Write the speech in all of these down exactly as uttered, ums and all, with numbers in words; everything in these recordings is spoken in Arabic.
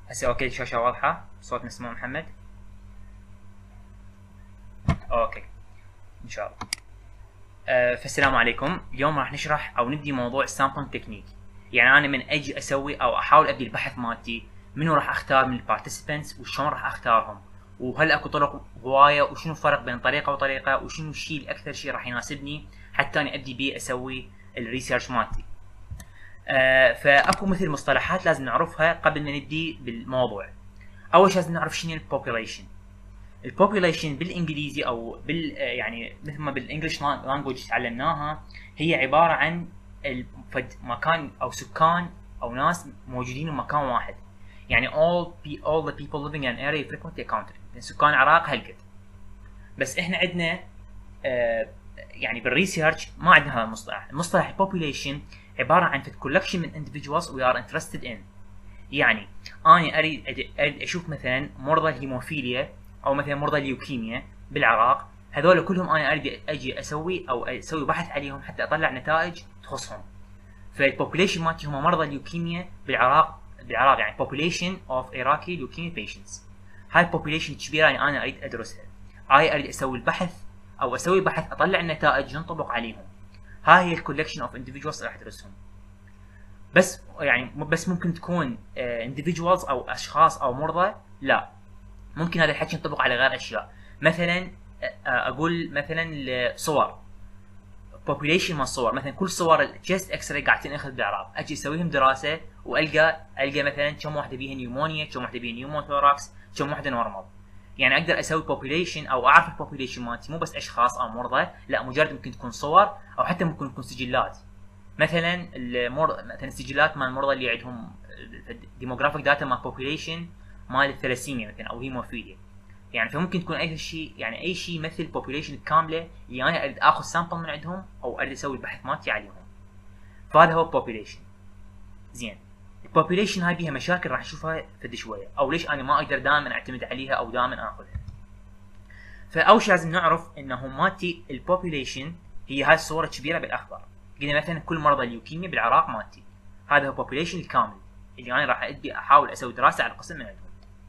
هسه اوكي الشاشة واضحة، صوت مسموع محمد؟ اوكي ان شاء الله. أه فالسلام عليكم، اليوم راح نشرح او نبدي موضوع السامبلنج تكنيك. يعني انا من اجي اسوي او احاول ابدي البحث مالتي، منو راح اختار من البارتيسيبنتس وشلون راح اختارهم، وهل اكو طرق هواية، وشنو الفرق بين طريقة وطريقة، وشنو الشيء الاكثر شيء راح يناسبني حتى اني ابدي بيه اسوي الريسيرش مالتي. أه فاكو مثل مصطلحات لازم نعرفها قبل ما نبدي بالموضوع. اول شيء لازم نعرف شنو البوبوليشن. البوبوليشن بالانجليزي او بال يعني مثل ما بالانجلش لانجوج تعلمناها، هي عباره عن مكان او سكان او ناس موجودين بمكان واحد. يعني all be all the people living in an area frequently accounted. سكان العراق هالقد. بس احنا عندنا آه يعني بالريسيرش ما عندنا هذا المصطلح. المصطلح البوبوليشن عباره عن collection من individuals we are interested in. يعني انا اريد اريد اشوف مثلا مرضى الهيموفيليا او مثلا مرضى الليوكيميا بالعراق، هذول كلهم انا اريد اجي اسوي او اسوي بحث عليهم حتى اطلع نتائج تخصهم. فالبوبوليشن مالتي هم مرضى الليوكيميا بالعراق بالعراق يعني population of Iraqi leukemia patients. هاي البوبوليشن كبيره يعني انا اريد ادرسها. هاي اريد اسوي البحث او اسوي بحث اطلع النتائج ينطبق عليهم. هاي هي الكولكشن اوف individuals راح ادرسهم. بس يعني بس ممكن تكون individuals او اشخاص او مرضى، لا، ممكن هذا الحكي ينطبق على غير اشياء. مثلا اقول مثلا صور population مال الصور، مثلا كل صور الجست اكس راي قاعد تنأخذ بالعراق، اجي اسويهم دراسه والقى القى مثلا كم واحده بيها نيومونيا، كم واحده بيها نيوموثوراكس، كم واحده نورمال. يعني اقدر اسوي population او اعرف البوبوليشن مالتي مو بس اشخاص او مرضى، لا، مجرد ممكن تكون صور او حتى ممكن تكون سجلات. مثلا المر... مثلا السجلات مال المرضى اللي عندهم ديموغرافيك داتا مال population مال الثلاسيميا مثلا او هيموفيليا. يعني فممكن تكون اي شيء، يعني اي شيء يمثل البوبوليشن الكامله اللي انا اريد اخذ سامبل من عندهم او اريد اسوي البحث مالتي عليهم. فهذا هو البوبوليشن. زين، البوبوليشن هاي بيها مشاكل راح نشوفها فد شويه، او ليش انا ما اقدر دائما اعتمد عليها او دائما اخذها. فاول شيء لازم نعرف انه مالتي البوبوليشن هي هاي الصوره الكبيره بالاخضر. قلنا مثلا كل مرضى الليوكيميا بالعراق مالتي، هذا هو البوبوليشن الكامل اللي انا راح ادي احاول اسوي دراسه على القسم من عندهم.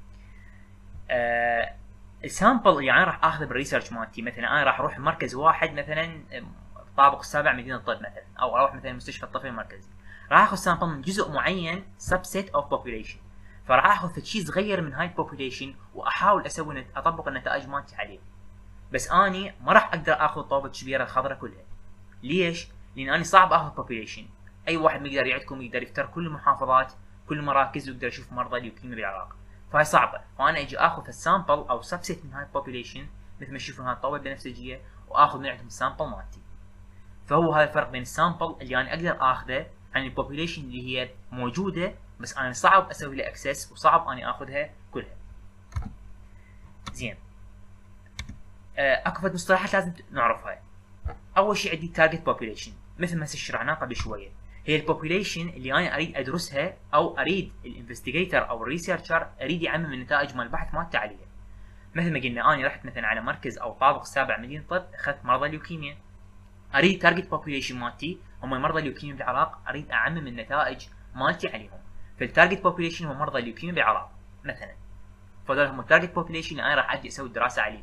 آه السامبل اللي انا راح اخذه بالريسيرش مالتي، مثلا انا راح اروح مركز واحد مثلا الطابق السابع مدينه الطب مثلا، او اروح مثلا مستشفى الطفل المركزي، راح اخذ سامبل من جزء معين subset of population. فراح اخذ شيء صغير من هاي البوبوليشن واحاول اسوي اطبق النتائج مالتي عليه. بس اني ما راح اقدر اخذ الطابق الكبيره الخضراء كلها. ليش؟ لان اني صعب اخذ population. اي واحد يقدر يعدكم يقدر يختار كل المحافظات كل المراكز ويقدر يشوف مرضى الليوكيميا بالعراق، فهي صعبه. فانا اجي اخذ السامبل او سبسيت من هاي البوبوليشن مثل ما تشوفون هاي الطاوله بنفسجيه، واخذ من عندهم السامبل مالتي. فهو هذا الفرق بين السامبل اللي انا اقدر اخذه عن البوبوليشن اللي هي موجوده بس انا صعب اسوي لها اكسس وصعب اني اخذها كلها. زين، اكو فد مصطلحات لازم نعرفها. اول شيء عندي تارجت بوبوليشن، مثل ما شرحناه قبل شويه، هي البوبوليشن اللي انا اريد ادرسها او اريد الانفستيجيتر او الريسيرشر اريد يعمم النتائج مال البحث مالته عليها. مثل ما قلنا انا رحت مثلا على مركز او طابق السابع مدينه طب، اخذت مرضى الليوكيميا، اريد تارجت بوبوليشن مالتي هم مرضى الليوكيميا بالعراق، اريد اعمم النتائج مالتي عليهم. فالتارجت بوبوليشن هم مرضى الليوكيميا بالعراق مثلا، فهذول هم التارجت بوبوليشن اللي انا راح ادي اسوي دراسه عليهم.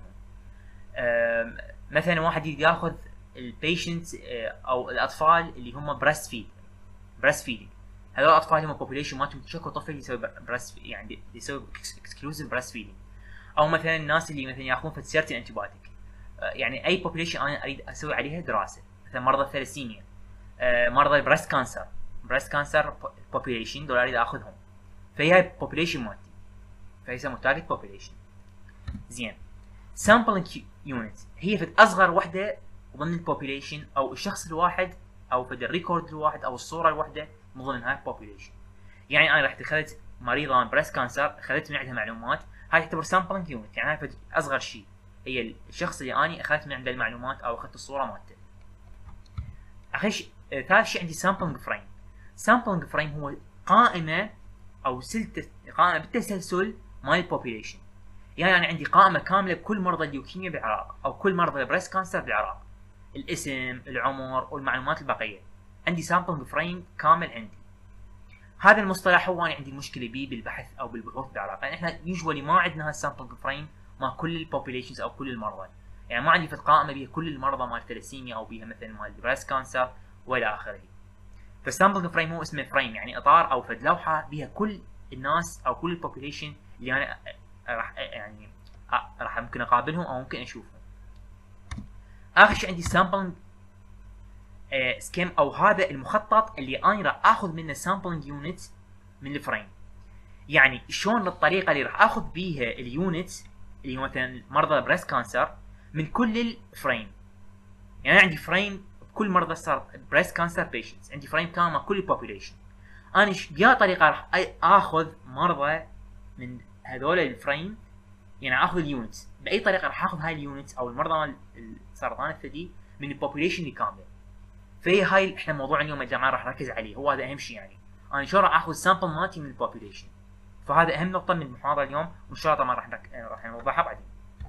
مثلا واحد ياخذ البيشنتس او الاطفال اللي هم بريست فيد بريست فيدنج، هذول الاطفال هم population مالتهم شكو طفل يسوي بريست يعني يسوي اكسكلوسيف بريست فيدنج. او مثلا الناس اللي مثلا ياخذون فد سيرتين انتيبيوتيك، يعني اي population انا اريد اسوي عليها دراسه. مثلا مرضى الثلاسيميا، مرضى البريست كانسر بريست كانسر population دول اريد اخذهم. فهي هاي population مالتي، فهي يسموها تارجت population. زين، sampling unit هي فد اصغر وحده ضمن البوبوليشن او الشخص الواحد او فد الريكورد الواحد او الصوره الواحده من ضمن هاي البوبوليشن. يعني انا رحت اخذت مريضه بريست كانسر، اخذت من عندها معلومات، هاي تعتبر سامبلنج يونت، يعني هاي فد اصغر شيء، هي الشخص اللي اني اخذت من عنده المعلومات او اخذت الصوره مالته. اخر شيء ثالث شيء عندي سامبلنج فريم. سامبلنج فريم هو قائمه او سلسله قائمه بالتسلسل مال البوبوليشن. يعني انا عندي قائمه كامله بكل مرضى الليوكيميا بالعراق او كل مرضى البريست كانسر بالعراق، الاسم، العمر، والمعلومات البقيه. عندي سامبلنج فريم كامل عندي. هذا المصطلح هو انا عندي مشكله به بالبحث او بالبحوث بالعلاقه، يعني احنا يوجوالي ما عندنا هالسامبلنج فريم مع كل البوبيليشنز او كل المرضى، يعني ما عندي في القائمه بها كل المرضى مال الثلاسيميا او بها مثل مال البريست كانسر والى اخره. فالسامبلنج فريم هو اسمه فريم، يعني اطار او فد لوحه بها كل الناس او كل البوبيليشن اللي انا راح يعني راح ممكن اقابلهم او ممكن اشوفهم. اخر شيء عندي سامبلنج سكيم او هذا المخطط اللي انا راح اخذ منه سامبلنج يونت من الفريم. يعني شلون الطريقه اللي راح اخذ بيها اليونت اللي هو مثلا مرضى بريست كانسر من كل الفريم. يعني انا عندي فريم بكل مرضى صار بريست كانسر بيشنتس، عندي فريم كامل مع كل البوبيليشن. انا بيا طريقه راح اخذ مرضى من هذول الفريم، يعني اخذ اليونت باي طريقه راح اخذ هاي اليونت او المرضى مال السرطان الثدي من البوبيليشن اللي كامله. فهي هاي احنا موضوع اليوم يا جماعه راح نركز عليه، هو هذا اهم شيء. يعني انا شلون راح اخذ سامبل مالتي من البوبيليشن، فهذا اهم نقطه من المحاضره اليوم، وان شاء الله طبعا راح راح نوضحها بعدين.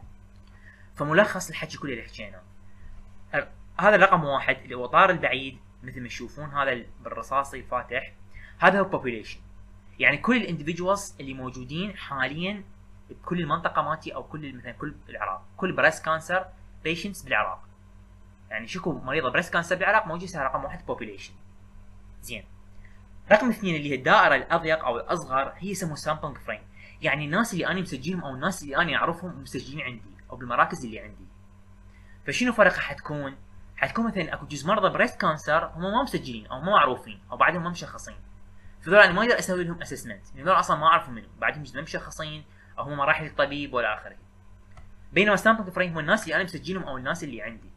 فملخص الحكي كله اللي حكيناه، هذا الرقم واحد اللي هو طار البعيد مثل ما تشوفون هذا بالرصاصي فاتح، هذا هو population، يعني كل الاندفيدوالز اللي موجودين حاليا بكل المنطقه مالتي او كل مثلا كل العراق، كل بريست كانسر بيشنتس بالعراق، يعني شكو مريضه بريست كانسر بالعراق موجود رقم واحد population. زين، رقم اثنين اللي هي الدائره الاضيق او الاصغر هي يسموها سامبلنج فريم، يعني الناس اللي انا مسجلهم او الناس اللي انا اعرفهم مسجلين عندي او بالمراكز اللي عندي. فشنو فرقها حتكون؟ حتكون مثلا اكو جزء مرضى بريست كانسر هم ما مسجلين او ما معروفين او بعدهم ما مشخصين، فذول انا ما اقدر اسوي لهم اسسمنت، يعني هذول اصلا ما اعرف منهم، بعدهم جزء ما مشخصين او هم ما رايحين للطبيب ولا اخره. بينما سامبلنج فريم هو الناس اللي انا مسجلهم او الناس اللي عندي.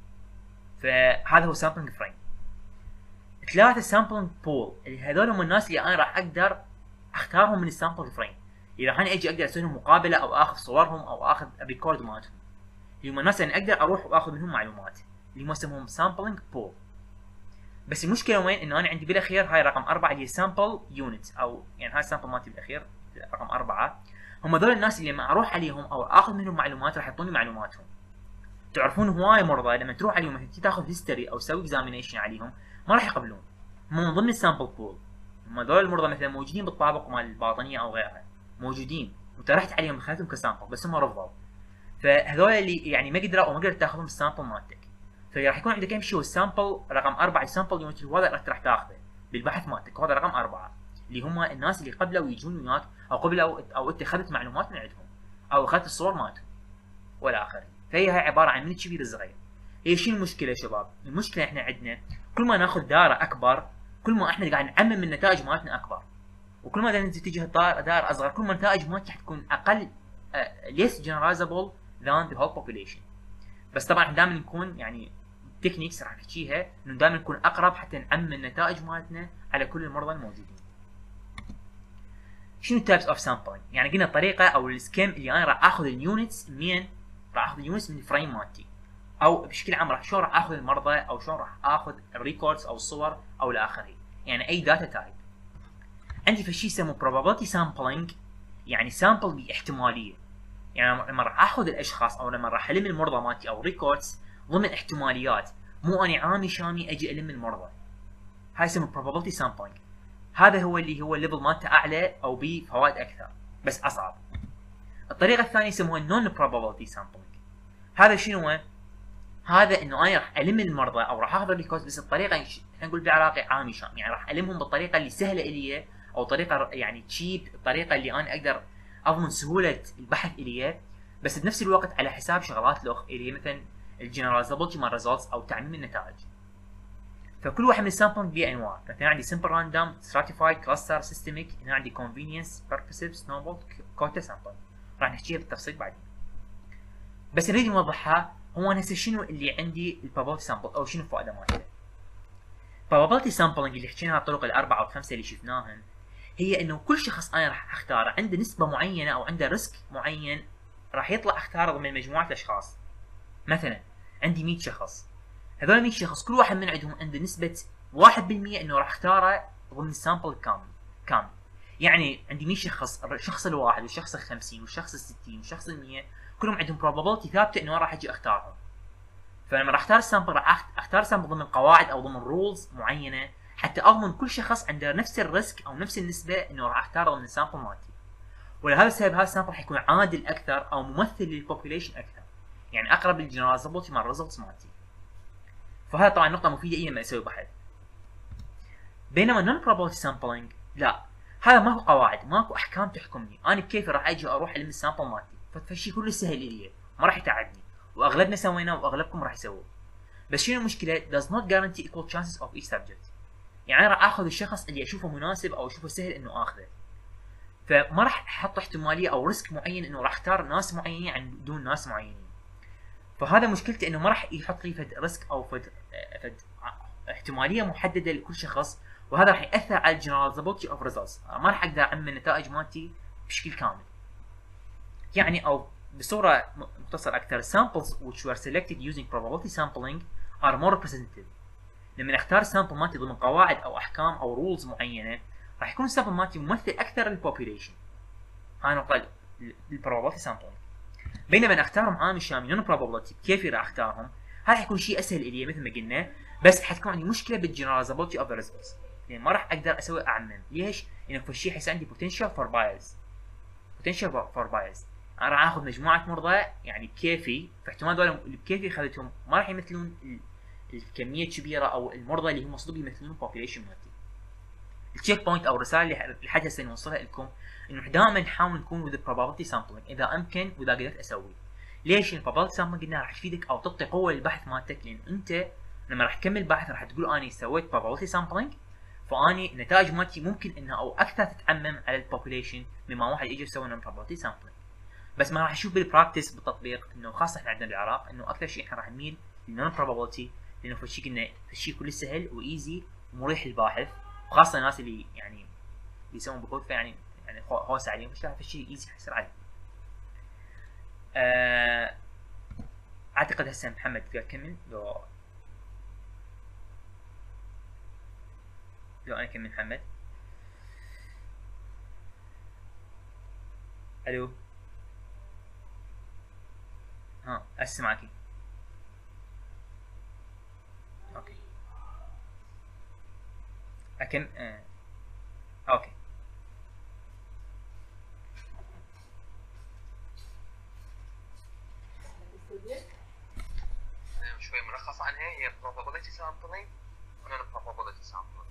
فهذا هو سامبلنج فريم. ثلاثة سامبلنج بول، اللي هذول هم الناس اللي انا راح اقدر اختارهم من السامبلنج فريم، اللي راح انا اجي اقدر اسوي لهم مقابله او اخذ صورهم او اخذ ريكورد مالتهم، اللي هم الناس اللي اقدر اروح واخذ منهم معلومات، اللي هم يسموهم سامبلنج بول. بس المشكله وين؟ انه انا عندي بالاخير هاي رقم أربعة اللي هي سامبل يونت، او يعني هاي السامبل مالتي بالاخير رقم أربعة، هم هذول الناس اللي لما اروح عليهم او اخذ منهم معلومات راح يعطوني معلوماتهم. تعرفون هواي مرضى لما تروح عليهم مثلا تاخذ هيستوري او تسوي اكزامينيشن عليهم ما راح يقبلون، هم من ضمن السامبل بول، هم هذول المرضى مثلا موجودين بالطابق مال الباطنيه او غيرها موجودين، وانت رحت عليهم خذيتهم كسامبل بس هم رفضوا، فهذول اللي يعني ما قدروا او ما قدرت تاخذهم السامبل مالتك. فراح يكون عندك اهم شيء هو السامبل رقم أربعة، السامبل يونت وهذا انت راح تاخذه بالبحث مالتك، وهذا رقم أربعة اللي هم الناس اللي قبلوا يجون وياك او قبلوا او انت اخذت معلومات من عندهم او اخذت الصور مالتهم والى اخره. فهي هاي عباره عن من الكبير الصغير. هي شنو المشكله يا شباب؟ المشكله احنا عندنا كل ما ناخذ دائره اكبر كل ما احنا قاعد نعمم النتائج مالتنا اكبر، وكل ما انت تتجه دائره اصغر كل ما النتائج مالتك حتكون اقل less generalizable than the whole population. بس طبعا احنا دائما نكون يعني تكنيكس راح نحكيها انه دائما نكون اقرب حتى نعمم النتائج مالتنا على كل المرضى الموجودين. شنو التايبس اوف سامبلينج؟ يعني قلنا الطريقه او السكيم اللي انا راح اخذ اليونتس منين؟ راح اخذ اليونتس من الفريم مالتي، او بشكل عام راح شلون راح اخذ المرضى او شلون راح اخذ الريكوردز او الصور او الاخره، يعني اي داتا تايب. عندي في شيء يسموه probability sampling، يعني سامبل باحتماليه، يعني لما راح اخذ الاشخاص او لما راح الم المرضى مالتي او ريكوردز ضمن احتماليات، مو اني عامي شامي اجي الم المرضى. هاي يسموه probability sampling. هذا هو اللي هو الليفل مالته اعلى او بيه فوائد اكثر بس اصعب. الطريقه الثانيه يسموها non probability sampling. هذا شنو هو؟ هذا انه انا راح الم المرضى او راح اخذ الريكوردز بس الطريقه احنا نقول بالعراقي عامي شامي، يعني راح المهم بالطريقه اللي سهله الي او طريقه يعني تشيب، الطريقه اللي انا اقدر اضمن سهوله البحث الي، بس بنفس الوقت على حساب شغلات الاخ اللي هي مثلا الجنراليزابيلتي مال ريزلتس او تعميم النتائج. فكل واحد من السامبلنج له انواع، مثلا عندي سمبل راندوم، ستراتيفايد، كلاستر، سيستميك، هنا عندي كونفينينس، بيربسيف، سنوبول، كوتا سامبل، راح نحكيها بالتفصيل بعدين. بس نريد نوضحها هو هسه شنو اللي عندي البروبابيلتي سامبل او شنو الفائده مالته. البروبابيلتي سامبلنج اللي حكيناها الطرق الاربعه او الخمسه اللي شفناهن هي انه كل شخص انا راح اختاره عنده نسبه معينه او عنده ريسك معين راح يطلع اختاره من مجموعه الاشخاص. مثلا عندي مية شخص، هذول مية شخص كل واحد من عندهم عنده نسبه واحد بالمية انه راح اختاره ضمن السامبل كامل كامل. يعني عندي مية شخص، الشخص الواحد والشخص الخمسين والشخص الستين والشخص المية كلهم عندهم probability ثابته انه راح اجي اختارهم. فلما راح اختار السامبل راح اختار سامبل ضمن قواعد او ضمن رولز معينه حتى اضمن كل شخص عنده نفس الريسك او نفس النسبه انه راح اختاره من السامبل مالتي. ولهذا السبب هذا السامبل حيكون عادل اكثر او ممثل للبوبوليشن اكثر، يعني اقرب للجنراليزابيلتي مال الريزلتس مالتي. فهذا طبعا نقطه مفيده اي لما اسوي بحث. بينما non probability sampling لا، هذا ماكو قواعد، ماكو احكام تحكمني، انا بكيفي راح اجي اروح الم السامبل مالتي، فالشيء كله سهل لي ما راح يتعبني، واغلبنا سويناه واغلبكم راح يسووه. بس شنو المشكله؟ does not guarantee equal chances of each subject. يعني راح اخذ الشخص اللي اشوفه مناسب او اشوفه سهل انه اخذه، فما راح احط احتماليه او ريسك معين انه راح اختار ناس معينين عن دون ناس معينين. فهذا مشكلته انه ما راح يحط لي فد ريسك او فد فد احتماليه محدده لكل شخص، وهذا راح ياثر على الجنراليزابيلتي اوف ريزلتس، ما راح اقدر اعمم النتائج مالتي بشكل كامل. يعني او بصوره مختصره اكثر، samples which were selected using probability sampling are more representative. لما اختار السامبل مالتي ضمن قواعد او احكام او رولز معينه، راح يكون السامبل مالتي ممثل اكثر للبوبوليشن. هاي نقطه البروبابيلتي سامبلينج. بينما اختارهم عامل شامل نون بروبابيلتي، كيف راح اختارهم؟ هذا حيكون شيء اسهل الي مثل ما قلنا، بس حتكون عندي مشكله بالجنراليزابيلتي اوف ذا ريزلتس، يعني ما راح اقدر اسوي اعمم. ليش؟ لانه في الشيء حيصير عندي بوتنشال فور بايز. بوتنشال فور بايز، انا راح اخذ مجموعه مرضى يعني بكيفي، فاحتمال دول اللي بكيفي اخذتهم ما راح يمثلون الكميه الكبيره او المرضى اللي هم مصدوق يمثلون البوبوليشن مالتي. التشيك بوينت او الرساله اللي لحد هسه نوصلها لكم انه دائما نحاول نكون with probability sampling اذا امكن واذا قدرت اسوي. ليش؟ البروبابيلتي سامبلينج قلنا راح تفيدك او تعطي قوه للبحث مالتك، لان انت لما راح تكمل بحث راح تقول اني سويت probability sampling، فاني النتائج مالتي ممكن انها او اكثر تتعمم على البوبوليشن مما واحد يجي يسوي non probability sampling. بس ما راح نشوف بالبراكتس بالتطبيق انه خاصه احنا عندنا بالعراق انه اكثر شيء احنا راح نميل للنون probability، لانه في الشيء قلنا في الشيء كله سهل وايزي ومريح للباحث، وخاصه الناس اللي يعني يسوون بحوث يعني يعني هوس عليهم، مش راح في الشيء ايزي يصير عليه. أه اعتقد هسه محمد تقدر تكمل لو لو انا اكمل محمد. الو ها اسمعك. اوكي اكم آه. اوكي شوي ملخص عنها، هي probability sampling و non probability sampling.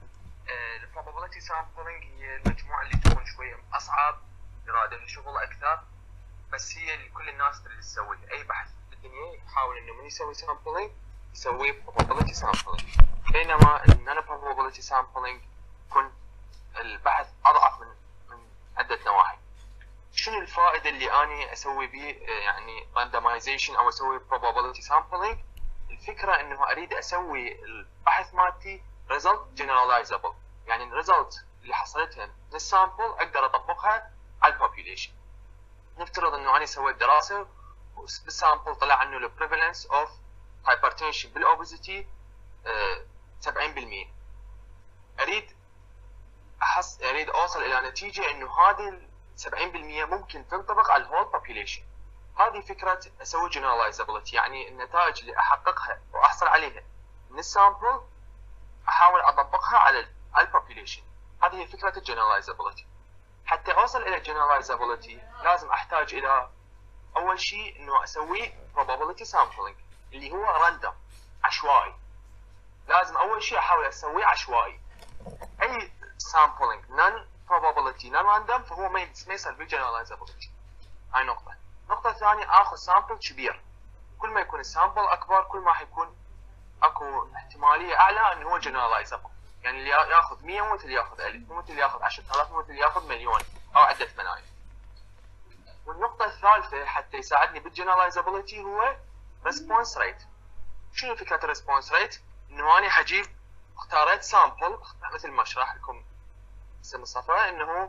ال probability sampling هي المجموعة اللي تكون شوية أصعب، يراد شغل أكثر، بس هي اللي كل الناس تريد تسويها. أي بحث في الدنيا يحاول إنه من يسوي sampling يسوي probability sampling، بينما ال non probability sampling يكون البحث أضعف من من عدة نواحي. شنو الفائدة اللي أنا أسوي به يعني randomization أو أسوي probability sampling؟ الفكرة إنه أريد أسوي البحث مالتي result generalizable، يعني الريزلت اللي حصلتها من السامبل أقدر أطبقها على البوبوليشن. نفترض إنه أنا سويت دراسة بالسامبل طلع إنه ال prevalence of hypertension بالأوبيزيتي سبعين بالمئة. أريد أحس أريد أوصل إلى نتيجة إنه هذه سبعين بالمئة ممكن تنطبق على الهول population. هذه فكرة أسوي generalizability، يعني النتائج اللي أحققها وأحصل عليها من السامبل أحاول أطبقها على على population. هذه هي فكرة generalizability. حتى أوصل إلى generalizability لازم أحتاج إلى أول شيء إنه أسوي probability sampling اللي هو random عشوائي. لازم أول شيء أحاول أسويه عشوائي. أي sampling non probability non random فهو ما يصير به generalizability. هاي نقطة. النقطة الثانية آخذ سامبل كبير. كل ما يكون السامبل أكبر كل ما حيكون أكو احتمالية أعلى إنه هو generalizable. يعني اللي ياخذ مئة مو مثل اللي ياخذ ألف، مو مثل اللي ياخذ عشرة آلاف، مو مثل اللي ياخذ مليون أو عدة ملايين. والنقطة الثالثة حتى يساعدني بالgeneralizability هو response rate. شنو فكرة response rate؟ إنه أنا حجيب اختاريت سامبل مثل ما أشرح لكم اسم الصفحة، إنه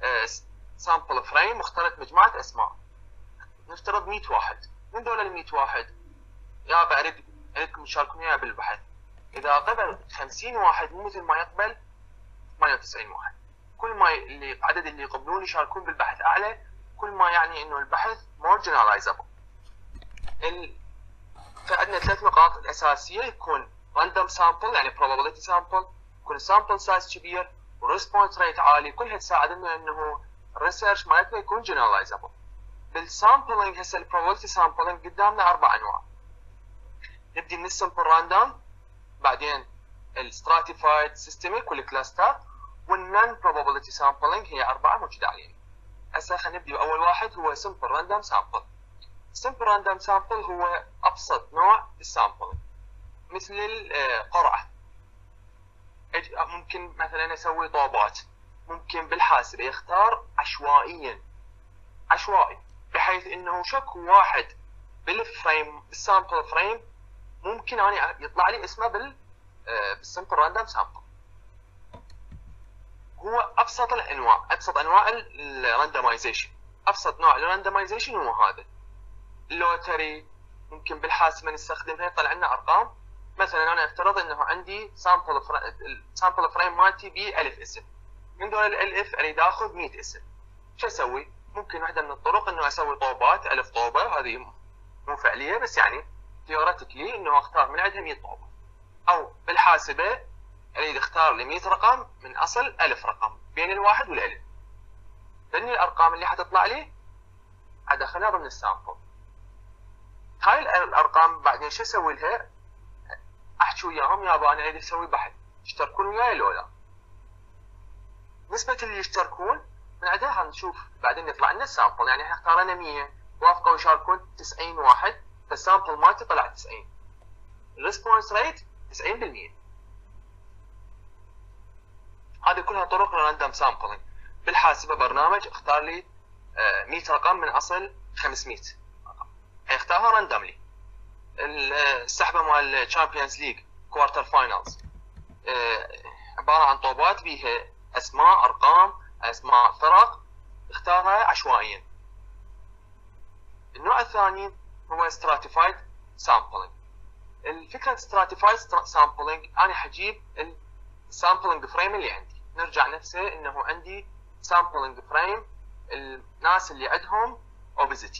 سامبل فريم واخترت مجموعة أسماء. نفترض مئة واحد، من دول ال مئة واحد يا أريد أريدكم تشاركون وياي بالبحث. إذا قبل خمسين واحد مو مثل ما يقبل ثمانية وتسعين واحد. كل ما اللي عدد اللي يقبلون يشاركون بالبحث أعلى كل ما يعني إنه البحث more generalizable. ال... فعندنا ثلاث نقاط الأساسية، يكون random sample يعني probability sample، يكون السامبل سايز كبير والريسبونس ريت عالي، كلها تساعدنا انه الريسيرش مالتنا يكون جنرالايزابل. بالسامبلينج هسه البروبابيلتي سامبلينج قدامنا اربع انواع. نبدي من السمبل راندوم، بعدين الستراتيفايد سيستميك والكلاستر، والنون بروبابيلتي سامبلينج هي اربعه موجوده علينا. هسه خلينا نبدي باول واحد هو سمبل راندوم سامبل. سمبل راندوم سامبل هو ابسط نوع السامبلينج، مثل القرعه. ممكن مثلا اسوي طوبات، ممكن بالحاسبه يختار عشوائيا عشوائي، بحيث انه شكو واحد بالفريم بالسامبل فريم ممكن اني يطلع لي اسمه بال بالسمبل راندوم سامبل. هو ابسط الانواع، ابسط انواع الراندمايزيشن. ابسط نوع الراندمايزيشن هو هذا. اللوتري ممكن بالحاسبه نستخدمها يطلع لنا ارقام. مثلا انا افترض انه عندي سامبل السامبل فريم مالتي ب ألف اسم، من دول الألف اريد اخذ مئة اسم. شو اسوي؟ ممكن واحده من الطرق انه اسوي طوبات، ألف طوبه، هذه مو فعليه بس يعني ثيوريتيكلي انه اختار من عندها مئة طوبه. او بالحاسبه اريد اختار لي مئة رقم من اصل ألف رقم بين الواحد والألف. فإن الارقام اللي حتطلع لي ادخلها ضمن السامبل. هاي الارقام بعدين شو اسوي لها؟ احكي وياهم يابا انا اريد اسوي بحث، يشتركون وياي لو لا؟ نسبة اللي يشتركون من عندها نشوف بعدين يطلع لنا السامبل. يعني احنا اختارنا مئة، وافقوا يشاركون تسعين واحد، فالسامبل مالتي طلع تسعين. الريسبونس ريت تسعين بالمئة. هذه كلها طرق الراندوم سامبلينج. بالحاسبه برنامج اختار لي مئة رقم من اصل خمسمئة رقم، حيختارها راندوملي. السحبه مال الشامبيونز ليج كوارتر فاينلز عباره عن طوبات بيها اسماء، ارقام، اسماء فرق، اختارها عشوائيا. النوع الثاني هو stratified sampling. الفكره stratified sampling انا حجيب السامبلينج فريم اللي عندي. نرجع نفسه انه عندي سامبلينج فريم الناس اللي عندهم obesity.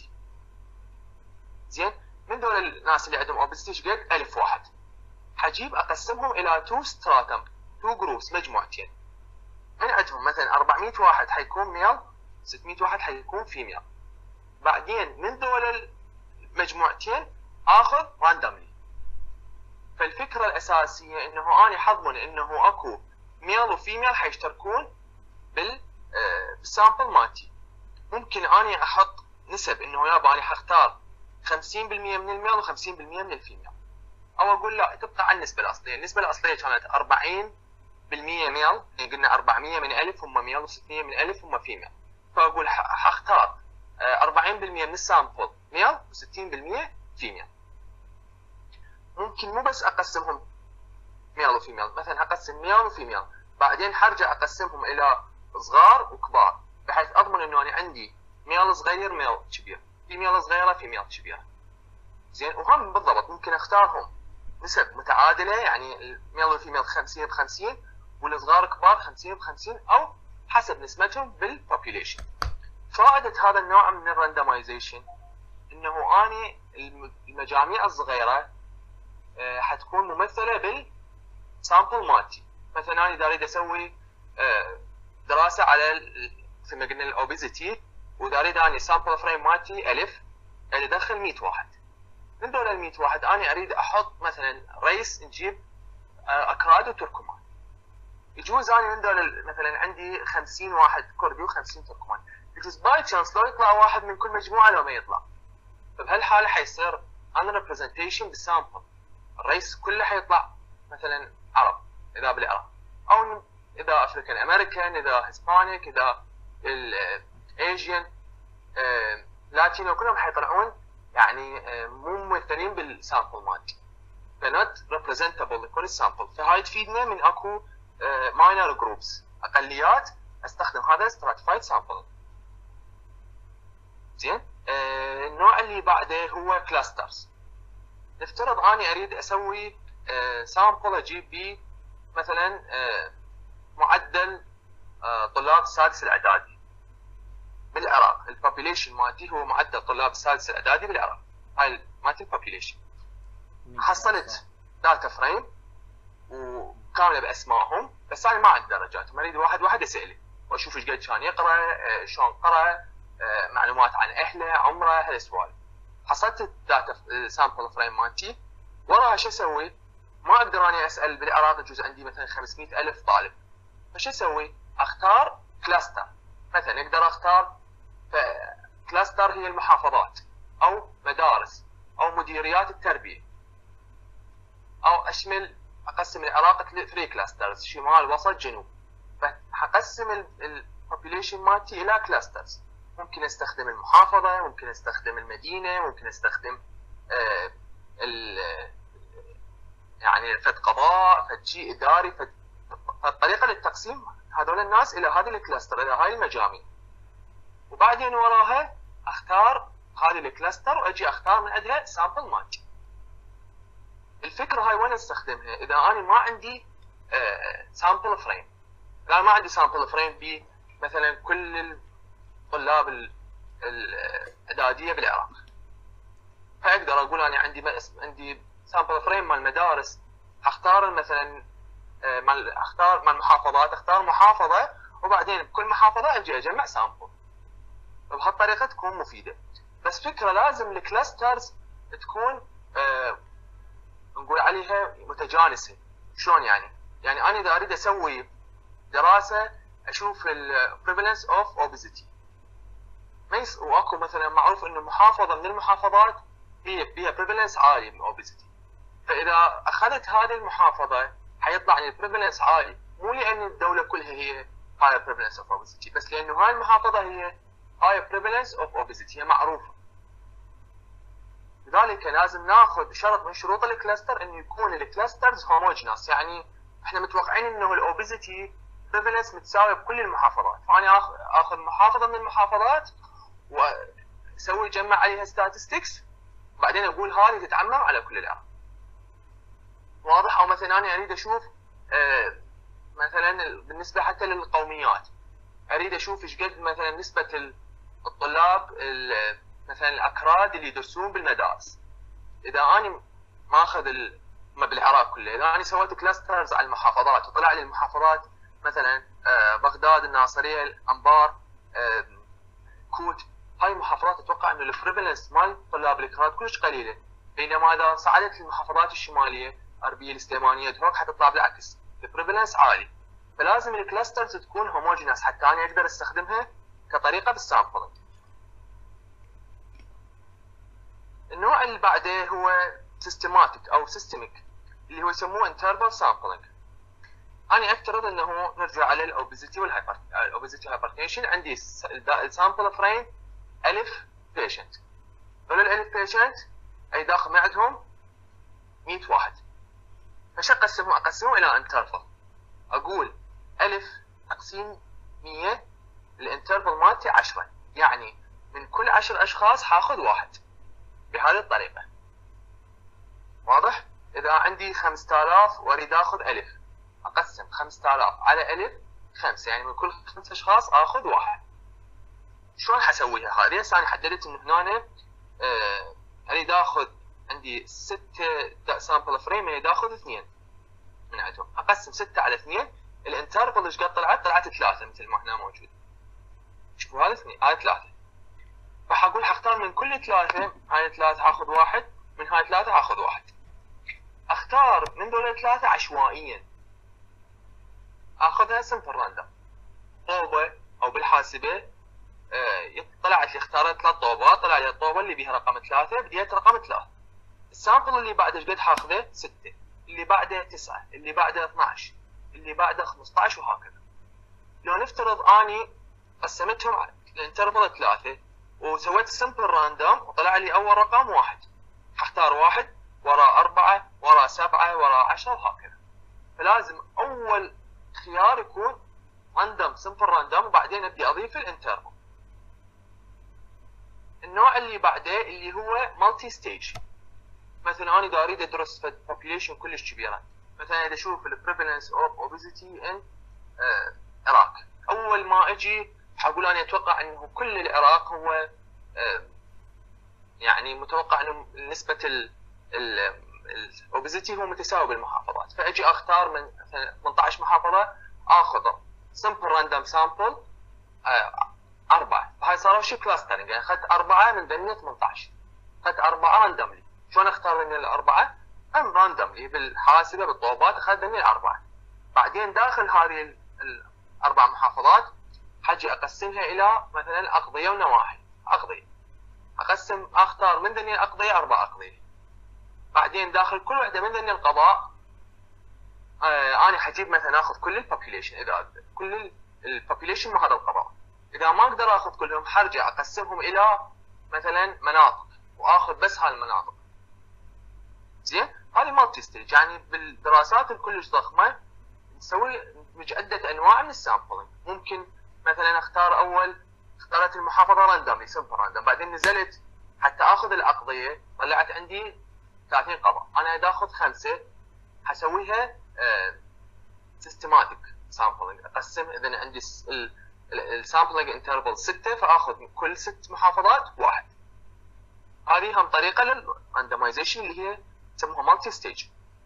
زين، من دول الناس اللي عندهم obesity ايش قد؟ ألف واحد. حجيب اقسمهم الى تو ستراتم، تو جروبس، مجموعتين. من عندهم مثلا أربعمئة واحد حيكون ميل، ستمئة واحد حيكون فيميل. بعدين من دول المجموعتين اخذ راندوملي. فالفكره الاساسيه انه انا حضمن انه اكو ميل وفيميل حيشتركون بال بالسامبل مالتي. ممكن اني احط نسب انه يابا انا حختار خمسين بالمئة من الميل و50% من الفيميل، او اقول لا تبقى على النسبه الاصليه. النسبه الاصليه كانت أربعين بالمئة ميل، يعني قلنا أربعمئة من ألف هم ميل وستمئة من ألف هم فيميل. فاقول حختار أربعين بالمئة من السامبل ميل وستين بالمئة فيميل. ممكن مو بس اقسمهم ميل وفيميل، مثلا اقسم ميل وفيميل، بعدين حرجع اقسمهم الى صغار وكبار، بحيث اضمن انه انا عندي ميل صغير ميل كبير، فيميل صغيره فيميل كبيره. زين، وهم بالضبط ممكن اختارهم نسب متعادله، يعني الميل والفيميل خمسين بخمسين والصغار كبار خمسين بخمسين، او حسب نسبتهم بالبوبيوليشن. فائده هذا النوع من الراندمايزيشن انه اني المجاميع الصغيره حتكون ممثله بالسامبل مالتي. مثلا انا اذا اريد اسوي دراسه على مثل ما قلنا الاوبيزيتي، واذا اريد اني سامبل فريم مالتي ألف، اريد ادخل مئة واحد. من دول ال مئة واحد انا اريد احط مثلا ريس، نجيب اكراد وتركمان. يجوز انا من دول مثلا عندي خمسين واحد كردي وخمسين تركمان، يجوز باي تشانس لو يطلع واحد من كل مجموعه لو ما يطلع. فبهالحاله حيصير ان ريبريزنتيشن بالسامبل، الريس كله حيطلع مثلا عرب اذا بالعراق، او اذا افريكان امريكان، اذا هسبانيك، اذا الايجين لاتينو، كلهم حيطلعون يعني مو ممثلين بالسامبل مالتي، فنوت ريبريزنتابل لكل السامبل. فهاي تفيدنا من اكو ماينر جروبس، اقليات، استخدم هذا stratified sampling. زين، النوع اللي بعده هو كلاسترز. نفترض اني اريد اسوي سامبل اجيب بيه مثلا معدل طلاب السادس الاعدادي بالعراق. البوبيليشن مالتي هو معدل طلاب السادس الاعدادي بالعراق، هاي مالتي البوبيليشن. حصلت داتا فريم وكامله باسمائهم، بس انا ما عندي درجات، اريد واحد واحد اساله واشوف ايش قد كان يقرا، شلون قرا، معلومات عن اهله، عمره، هالسوالف. حصلت الداتا سامبل فريم مالتي، وراها شو اسوي؟ ما اقدر اني اسال بالعراق يجوز عندي مثلا خمسمئة الف طالب، فشو اسوي؟ اختار كلاستر. مثلا اقدر اختار كلاستر هي المحافظات او مدارس او مديريات التربيه، او اشمل اقسم العراق ثلاث كلاسترز، شمال وسط جنوب. فحقسم البوبوليشن مالتي الى كلاسترز. ممكن استخدم المحافظه، ممكن استخدم المدينه، ممكن استخدم آه ال يعني فد قضاء، فد شيء اداري، فد فالطريقه للتقسيم هذول الناس الى هذه الكلاستر، الى هاي المجاميع. وبعدين وراها اختار هذه الكلاستر واجي اختار من عندها سامبل مالتي. الفكره هاي وين استخدمها؟ اذا انا ما عندي سامبل فريم، اذا ما عندي سامبل فريم ب مثلا كل الطلاب الاعداديه بالعراق، فاقدر اقول انا عندي عندي سامبل فريم مال المدارس، اختار مثلا مال اختار مال المحافظات، اختار محافظه وبعدين بكل محافظه اجي اجمع سامبل. بهالطريقه تكون مفيده. بس فكره لازم الكلاسترز تكون آه نقول عليها متجانسه. شلون يعني؟ يعني انا اذا اريد اسوي دراسه اشوف البريفالنس اوف اوبيزيتي، واكو مثلا معروف انه محافظه من المحافظات هي فيها بريفالنس عالي من اوبيزيتي، فاذا اخذت هذه المحافظه حيطلع لي البريفالنس عالي، مو لان الدوله كلها هي هاي بريفالنس اوف اوبيزيتي، بس لانه هاي المحافظه هي هاي بريفالنس اوف اوبيزيتي، هي معروفه. لذلك لازم ناخذ شرط من شروط الكلاستر انه يكون الكلاسترز هوموجينس، يعني احنا متوقعين انه الاوبيزيتي بريفالنس متساويه بكل المحافظات، فانا اخذ محافظه من المحافظات واسوي جمع عليها ستاتستكس، وبعدين اقول هذه تتعمم على كل العراق. واضح؟ او مثلا انا اريد اشوف آه مثلا بالنسبه حتى للقوميات، اريد اشوف ايش قد مثلا نسبه الطلاب مثلا الاكراد اللي يدرسون بالمدارس. اذا انا ماخذ ما بالعراق كله، اذا انا سويت كلاسترز على المحافظات وطلع لي المحافظات مثلا آه بغداد، الناصريه، الانبار، آه كوت، هاي المحافظات اتوقع انه البريفالنس مال طلاب الاكراد كلش قليله، بينما اذا صعدت للمحافظات الشماليه اربيل، السليمانيه، دهوك حتطلع بالعكس البريفالنس عالي. فلازم الكلاسترز تكون هوموجينس حتى انا اقدر استخدمها كطريقه بالسامبلنج. النوع اللي بعده هو سيستماتيك او سيستميك، اللي هو يسموه انترفال سامبلنج. انا افترض انه نرجع على الاوبيزيتي والهايبر الاوبيزيتي هايبرتنشن، عندي السامبل فريم ألف بيشنت، هذول الألف بيشنت اي داخل ما عندهم مئة واحد، فش اقسمهم؟ اقسمهم الى انترفال، اقول ألف تقسيم مئة، الانترفال مالتي عشرة، يعني من كل عشر اشخاص حاخذ واحد بهذه الطريقه. واضح؟ اذا عندي خمسة آلاف واريد اخذ ألف، اقسم خمسة آلاف على ألف خمسة، يعني من كل خمسة اشخاص اخذ واحد. شلون حسويها هذه؟ هسه انا حددت انه هنا آه اريد اخذ عندي ستة سامبل فريم، اريد اخذ اثنين من عندهم، اقسم ستة على اثنين، الانترفال ايش قد طلعت؟ طلعت ثلاثة مثل ما هنا موجود. شوفوا هذا اثنين، هاي ثلاثة. فحقول حختار من كل ثلاثة، هاي ثلاثة حاخذ واحد، من هاي ثلاثة حاخذ واحد. اختار من دول الثلاثة عشوائيا، اخذها سمبل راندوم، طوبة او بالحاسبة آه طلعت لي، اختارت ثلاث طوبات، طلع لي الطوبة اللي بيها رقم ثلاثة، بديت رقم ثلاثة. السامبل اللي بعده ايش قد حاخذه؟ ستة، اللي بعده تسعة، اللي بعده اثنعش، اللي بعده خمسطعش، وهكذا. لو نفترض اني قسمتهم على الانترفال ثلاثة وسويت سمبل راندوم وطلع لي اول رقم واحد، حختار واحد وراء أربعة وراء سبعة وراء عشرة وهكذا. فلازم أول خيار يكون راندوم سمبل راندوم، وبعدين أبدي أضيف الانترفال. النوع اللي بعده اللي هو مالتي ستيج. مثلا أنا إذا أريد أدرس في population كلش كبيرة، مثلا إذا أشوف البريفالنس أوف أوبيزيتي إن العراق، أول ما أجي حقول أنا أتوقع أنه كل العراق هو آه يعني متوقع أنه نسبة الاوبيزيتي هو متساوي بالمحافظات، فاجي اختار من مثلا ثمانية عشر محافظه، اخذ سمبل راندوم سامبل اربعه، هاي صاروا شيء كلاسترنج، يعني اخذت اربعه من ذني ثمانية عشر، اخذت اربعه راندوملي. شلون اختار ذني الاربعه؟ هم راندوملي بالحاسبه بالطوبات اخذت ذني الاربعه. بعدين داخل هذه الاربع محافظات حجي اقسمها الى مثلا اقضيه ونواحي. اقضيه اقسم اختار من ذني الاقضيه اربع اقضيه. بعدين داخل كل وحده من ذني القضاء آه انا حجيب مثلا اخذ كل البوبيليشن، اذا كل البوبيليشن من هذا القضاء. اذا ما اقدر اخذ كلهم حرجع اقسمهم الى مثلا مناطق واخذ بس هالمناطق. زين؟ هذه مالتي ستيج، يعني بالدراسات الكلش ضخمه نسوي عده انواع من السامبلنج. ممكن مثلا اختار اول اختارت المحافظه راندوملي سمبل راندوم، بعدين نزلت حتى اخذ الاقضيه طلعت عندي ثلاثين قضاء، انا اذا اخذ خمسه حسويها سيستماتيك سامبلنج، اقسم اذا عندي السامبلنج انترفل سته فاخذ من كل ست محافظات واحد. هذه هم طريقه للراندمايزيشن اللي هي يسموها مالتي ستيج.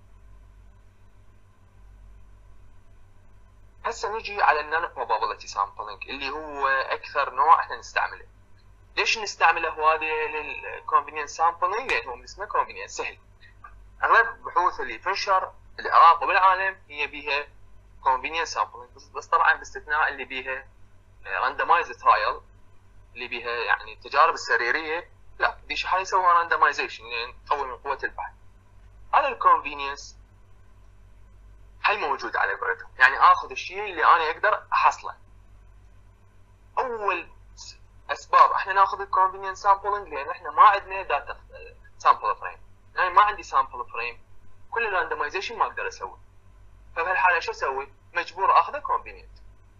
هسه نجي على النون probability sampling اللي هو اكثر نوع احنا نستعمله. ليش نستعمله هذا للconvenience sampling؟ لان هو من اسمه convenience سهل. اغلب البحوث اللي تنشر بالعراق وبالعالم هي بيها convenience sampling، بس, بس طبعا باستثناء اللي بيها randomized trial اللي بيها يعني التجارب السريريه، لا دي هاي يسووها randomization يعني تقوي من قوه البحث. هذا الكونفينينس هل موجود على قولتهم، يعني اخذ الشيء اللي انا اقدر احصله. اول اسباب احنا ناخذ الكونفينينس سامبلنج لان احنا ما عندنا داتا سامبل فريم، يعني ما عندي سامبل فريم، كل الراندمايزيشن ما اقدر اسوي. فبهالحاله شو اسوي؟ مجبور اخذه كونفينينت.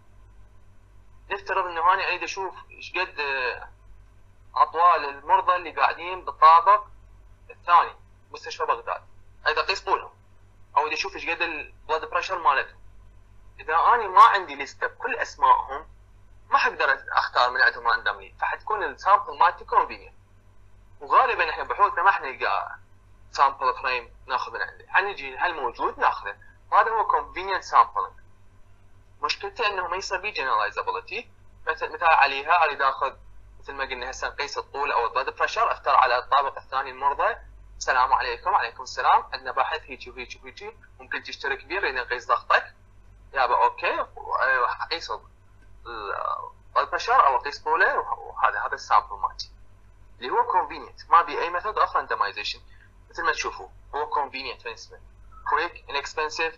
نفترض انه انا اريد اشوف ايش قد اطوال المرضى اللي قاعدين بالطابق الثاني مستشفى بغداد، اريد اقيس طولهم، او اريد اشوف ايش قد البلد بريشر مالتهم. اذا انا ما عندي لسته بكل اسمائهم ما حقدر اختار من عندهم راندوملي، فحتكون السامبل مالتي كونفينينت. وغالبا احنا بحوثنا ما احنا نلقى سامبل فريم ناخذ من عنده، حنجي هل موجود ناخذه. هذا هو كونفينينت سامبلنج. مشكلته انه ما يصير بيه جنرالايزابيلتي. مثل مثال عليها اريد اخذ مثل ما قلنا هسه نقيس الطول او البلد بريشر، اختار على الطابق الثاني المرضى، السلام عليكم. وعليكم السلام، عندنا باحث هيك وهيك وهيك، ممكن تشترك كبير نريد نقيس ضغطك. يابا اوكي، اقيس البلد بريشر او اقيس طوله، وهذا هذا السامبل مالتي اللي هو كونفينينت، ما بي اي ميثود اخر راندمايزيشن. مثل ما تشوفوا هو كونفينينت بالنسبه كويك انكسبنسيف.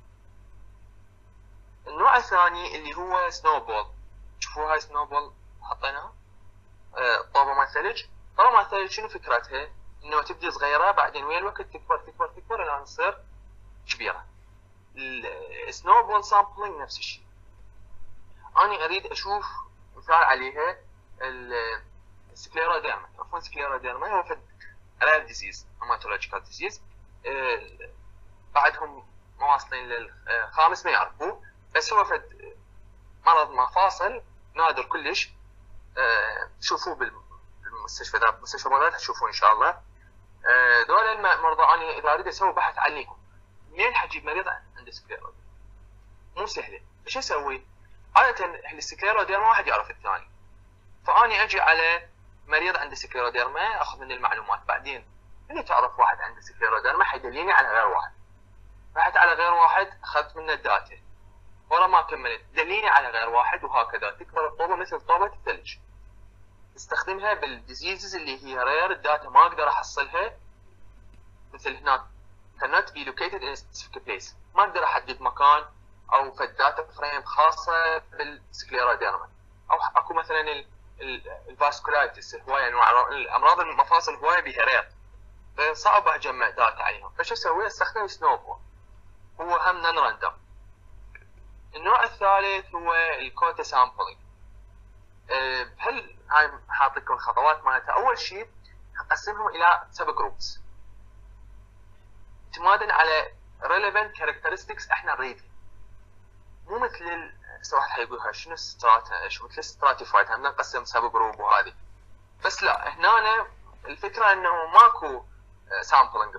النوع الثاني اللي هو سنوبول. شوفوا هاي سنوبول حطيناها أه طوبه مال ثلج. طوبه مال ثلج شنو فكرتها؟ انه تبدي صغيره بعدين ويا الوقت تكبر تكبر تكبر الى تصير كبيره. السنوبول سامبلينج نفس الشيء. انا اريد اشوف مثال عليها السكليروديرما. تعرفون سكليروديرما هو فد رير ديزيز، روماتولوجيكال ديزيز. أه بعدهم مواصلين للخامس ما يعرفوه، بس هو فد مرض مفاصل نادر كلش. أه تشوفوه بالمستشفى ذا مستشفى بغداد تشوفوه ان شاء الله. أه دول المرضى انا اذا اريد اسوي بحث عنيهم منين حجيب مريض عنده سكليروديرما؟ مو سهله. ايش اسوي؟ عاده السكليروديرما واحد يعرف الثاني، فاني اجي على مريض عنده سكليروديرما اخذ منه المعلومات. بعدين اللي تعرف واحد عنده سكليروديرما حيدليني على غير واحد، رحت على غير واحد اخذت منه الداتا، ورا ما كملت دليني على غير واحد، وهكذا تكبر الطوبه مثل طوبه الثلج. استخدمها بالديزيزز اللي هي رير الداتا ما اقدر احصلها، مثل هناك cannot be located in a specific place، ما اقدر احدد مكان او في الداتا فريم خاصه بالسكليروديرما. او اكو مثلا الفاسكولايتس هوايه انواع الامراض المفاصل هوايه بها رير، صعب اجمع داتا عليهم. فشو اسوي؟ استخدم سنوبول، هو هم نون راندوم. النوع الثالث هو الكوتا سامبلينج. أه هل هاي حاط لكم الخطوات مالتها. اول شيء اقسمهم الى سب جروبس اعتمادا على relevant characteristics احنا نريدها. مو مثل هسه واحد حيقول شنو ستراتا، شو مثل ستراتيفايد هم نقسم سب جروب وهذه، بس لا هنا الفكره انه ماكو سامبلينج فريم،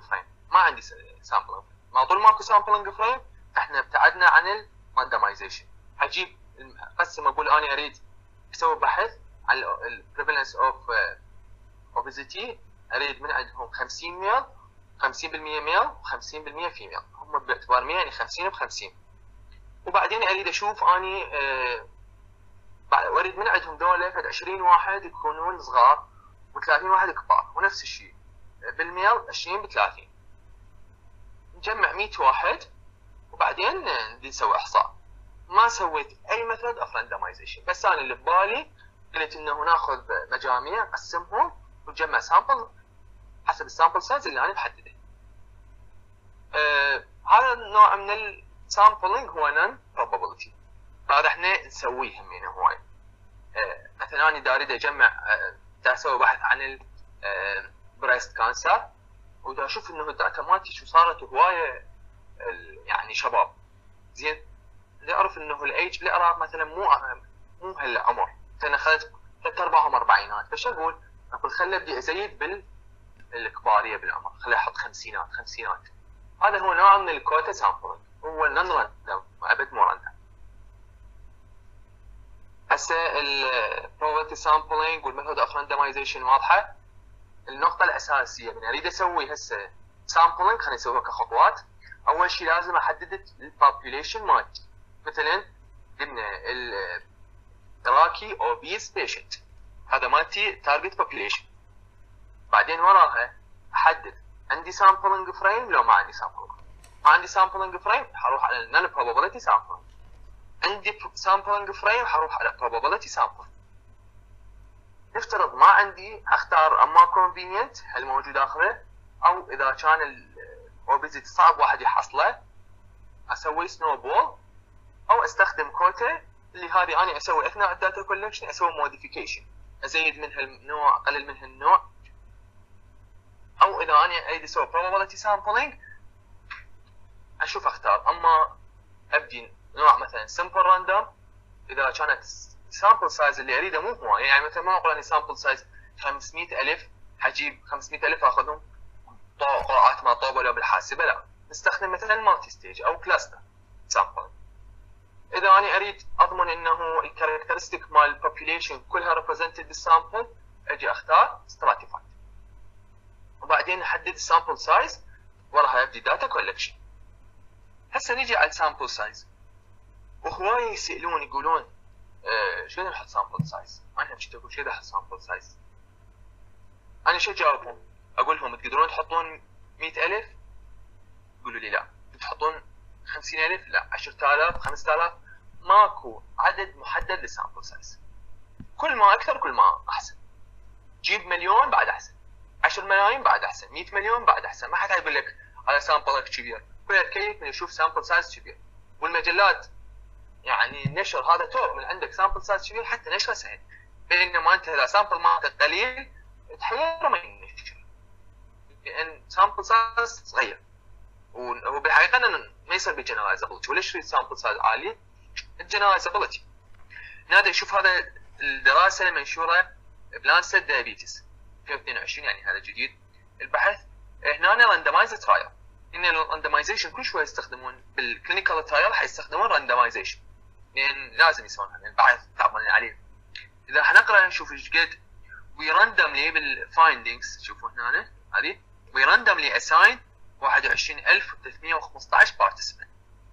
ما عندي سامبلنج. ما طول ماكو سامبلنج فريم احنا ابتعدنا عن الراندمايزيشن. حجيب اقسم اقول انا اريد اسوي بحث عن البريفالنس اوف اوبيزيتي، اريد من عندهم خمسين ميل، خمسين بالمية ميل و50% فيميل، هم باعتبار مية يعني خمسين ب خمسين. وبعدين اريد اشوف اني أه واريد من عندهم ذولا فد عشرين واحد يكونون صغار و30 واحد كبار، ونفس الشيء بالميل عشرين ب ثلاثين. نجمع مية واحد وبعدين نسوي احصاء. ما سويت اي ميثود اوف راندمايزيشن، بس انا اللي ببالي قلت انه ناخذ مجاميع نقسمهم ونجمع سامبل حسب السامبل سايز اللي انا محدده. آه هذا النوع من السامبلينج هو نون probability. هذا احنا نسويه همين هواي. آه مثلا انا دا اريد اجمع آه دا اسوي بحث عن البريست كانسر، ودا اشوف انه الداتا مالتي شو صارت هوايه يعني شباب. زين اللي اعرف انه الايج اللي اراها مثلا مو مو هلا عمر، مثلا اخذت ثلاث ارباعهم اربعينات، فش اقول؟ اقول خلي ابدي ازيد بالكباريه بالعمر، خلي احط خمسينات خمسينات. هذا هو نوع من الكوتا سامبلينج، هو نون راندوم ابد مو راندوم. هسه البروبابيلتي سامبلينج والميثود اوف راندمايزيشن واضحه. النقطه الاساسيه من اريد اسوي هسه سامبلينج، خلينا نسويها كخطوات. اول شيء لازم احدد البوبيوليشن مالتي. مثلا قلنا الراكي اوبيس بيشنت، هذا مالتي تارجت بوبيوليشن. بعدين وراها احدد عندي سامبلنج فريم لو ما عندي سامبلنج. ما عندي سامبلنج فريم حروح على النون probability سامبلنج. عندي سامبلنج فريم حروح على probability سامبلنج. نفترض ما عندي، اختار اما convenient هل موجود اخره، او اذا كان الاوبيزيتي صعب واحد يحصله اسوي سنو بول، او استخدم كوتا اللي هذه انا اسوي اثناء الداتا كولكشن اسوي موديفيكيشن، ازيد من هالنوع اقلل من هالنوع. او اذا انا اريد اسوي probability sampling اشوف اختار اما ابدي نوع مثلا simple random اذا كانت sample size اللي اريده مو هوايه، يعني مثلا ما اقول اني sample size خمسمية ألف حجيب خمسمية ألف اخذهم قراءات ما طوبه لو بالحاسبه، لا نستخدم مثلا مالتي ستيج او كلاستر sampling. اذا انا اريد اضمن انه الكاركترستيك مال البوبيوليشن كلها ريبريزنتد بالسامبل اجي اختار stratified، وبعدين احدد السامبل سايز، وراها ابدي داتا كولكشن. هسه نيجي على السامبل سايز، وهواي يسالون يقولون آه شو نحط سامبل سايز؟ انا كنت اقول شو احط سامبل سايز؟ انا شو اجاوبهم؟ اقول لهم تقدرون تحطون مية ألف؟ يقولوا لي لا. تحطون خمسين ألف؟ لا. عشرة آلاف؟ خمسة آلاف؟ ماكو عدد محدد للسامبل سايز. كل ما اكثر كل ما احسن. جيب مليون بعد احسن، عشرة ملايين بعد احسن، مية مليون بعد احسن. ما حد يقول لك على سامبلك كبير، كل كيف من يشوف سامبل سايز كبير. والمجلات يعني النشر هذا توب، من عندك سامبل سايز كبير حتى نشره سهل. بينما انت اذا سامبل مالك قليل تحير ما ينشر، لان سامبل سايز صغير. وبالحقيقه انه ما يصير بالجنرايزابيلتي. وليش تريد سامبل سايز عالي؟ الجنرايزابيلتي. نادي شوف هذا الدراسه المنشوره بلانست دايابيتس ألفين واثنين وعشرين، يعني هذا جديد البحث. هنا راندمايز ترايل، ان الراندمايزيشن كل شويه يستخدمون بالكلينيكال ترايل حيستخدمون راندمايزيشن، لان لازم يسوون هذا البحث تعبان عليه. اذا حنقرا نشوف ايش قد وي راندملي بالفايندينجز. شوفوا هنا هذه وي راندملي اساين واحد وعشرين ألف وثلاثمية وخمسطعش بارتيسيبنت،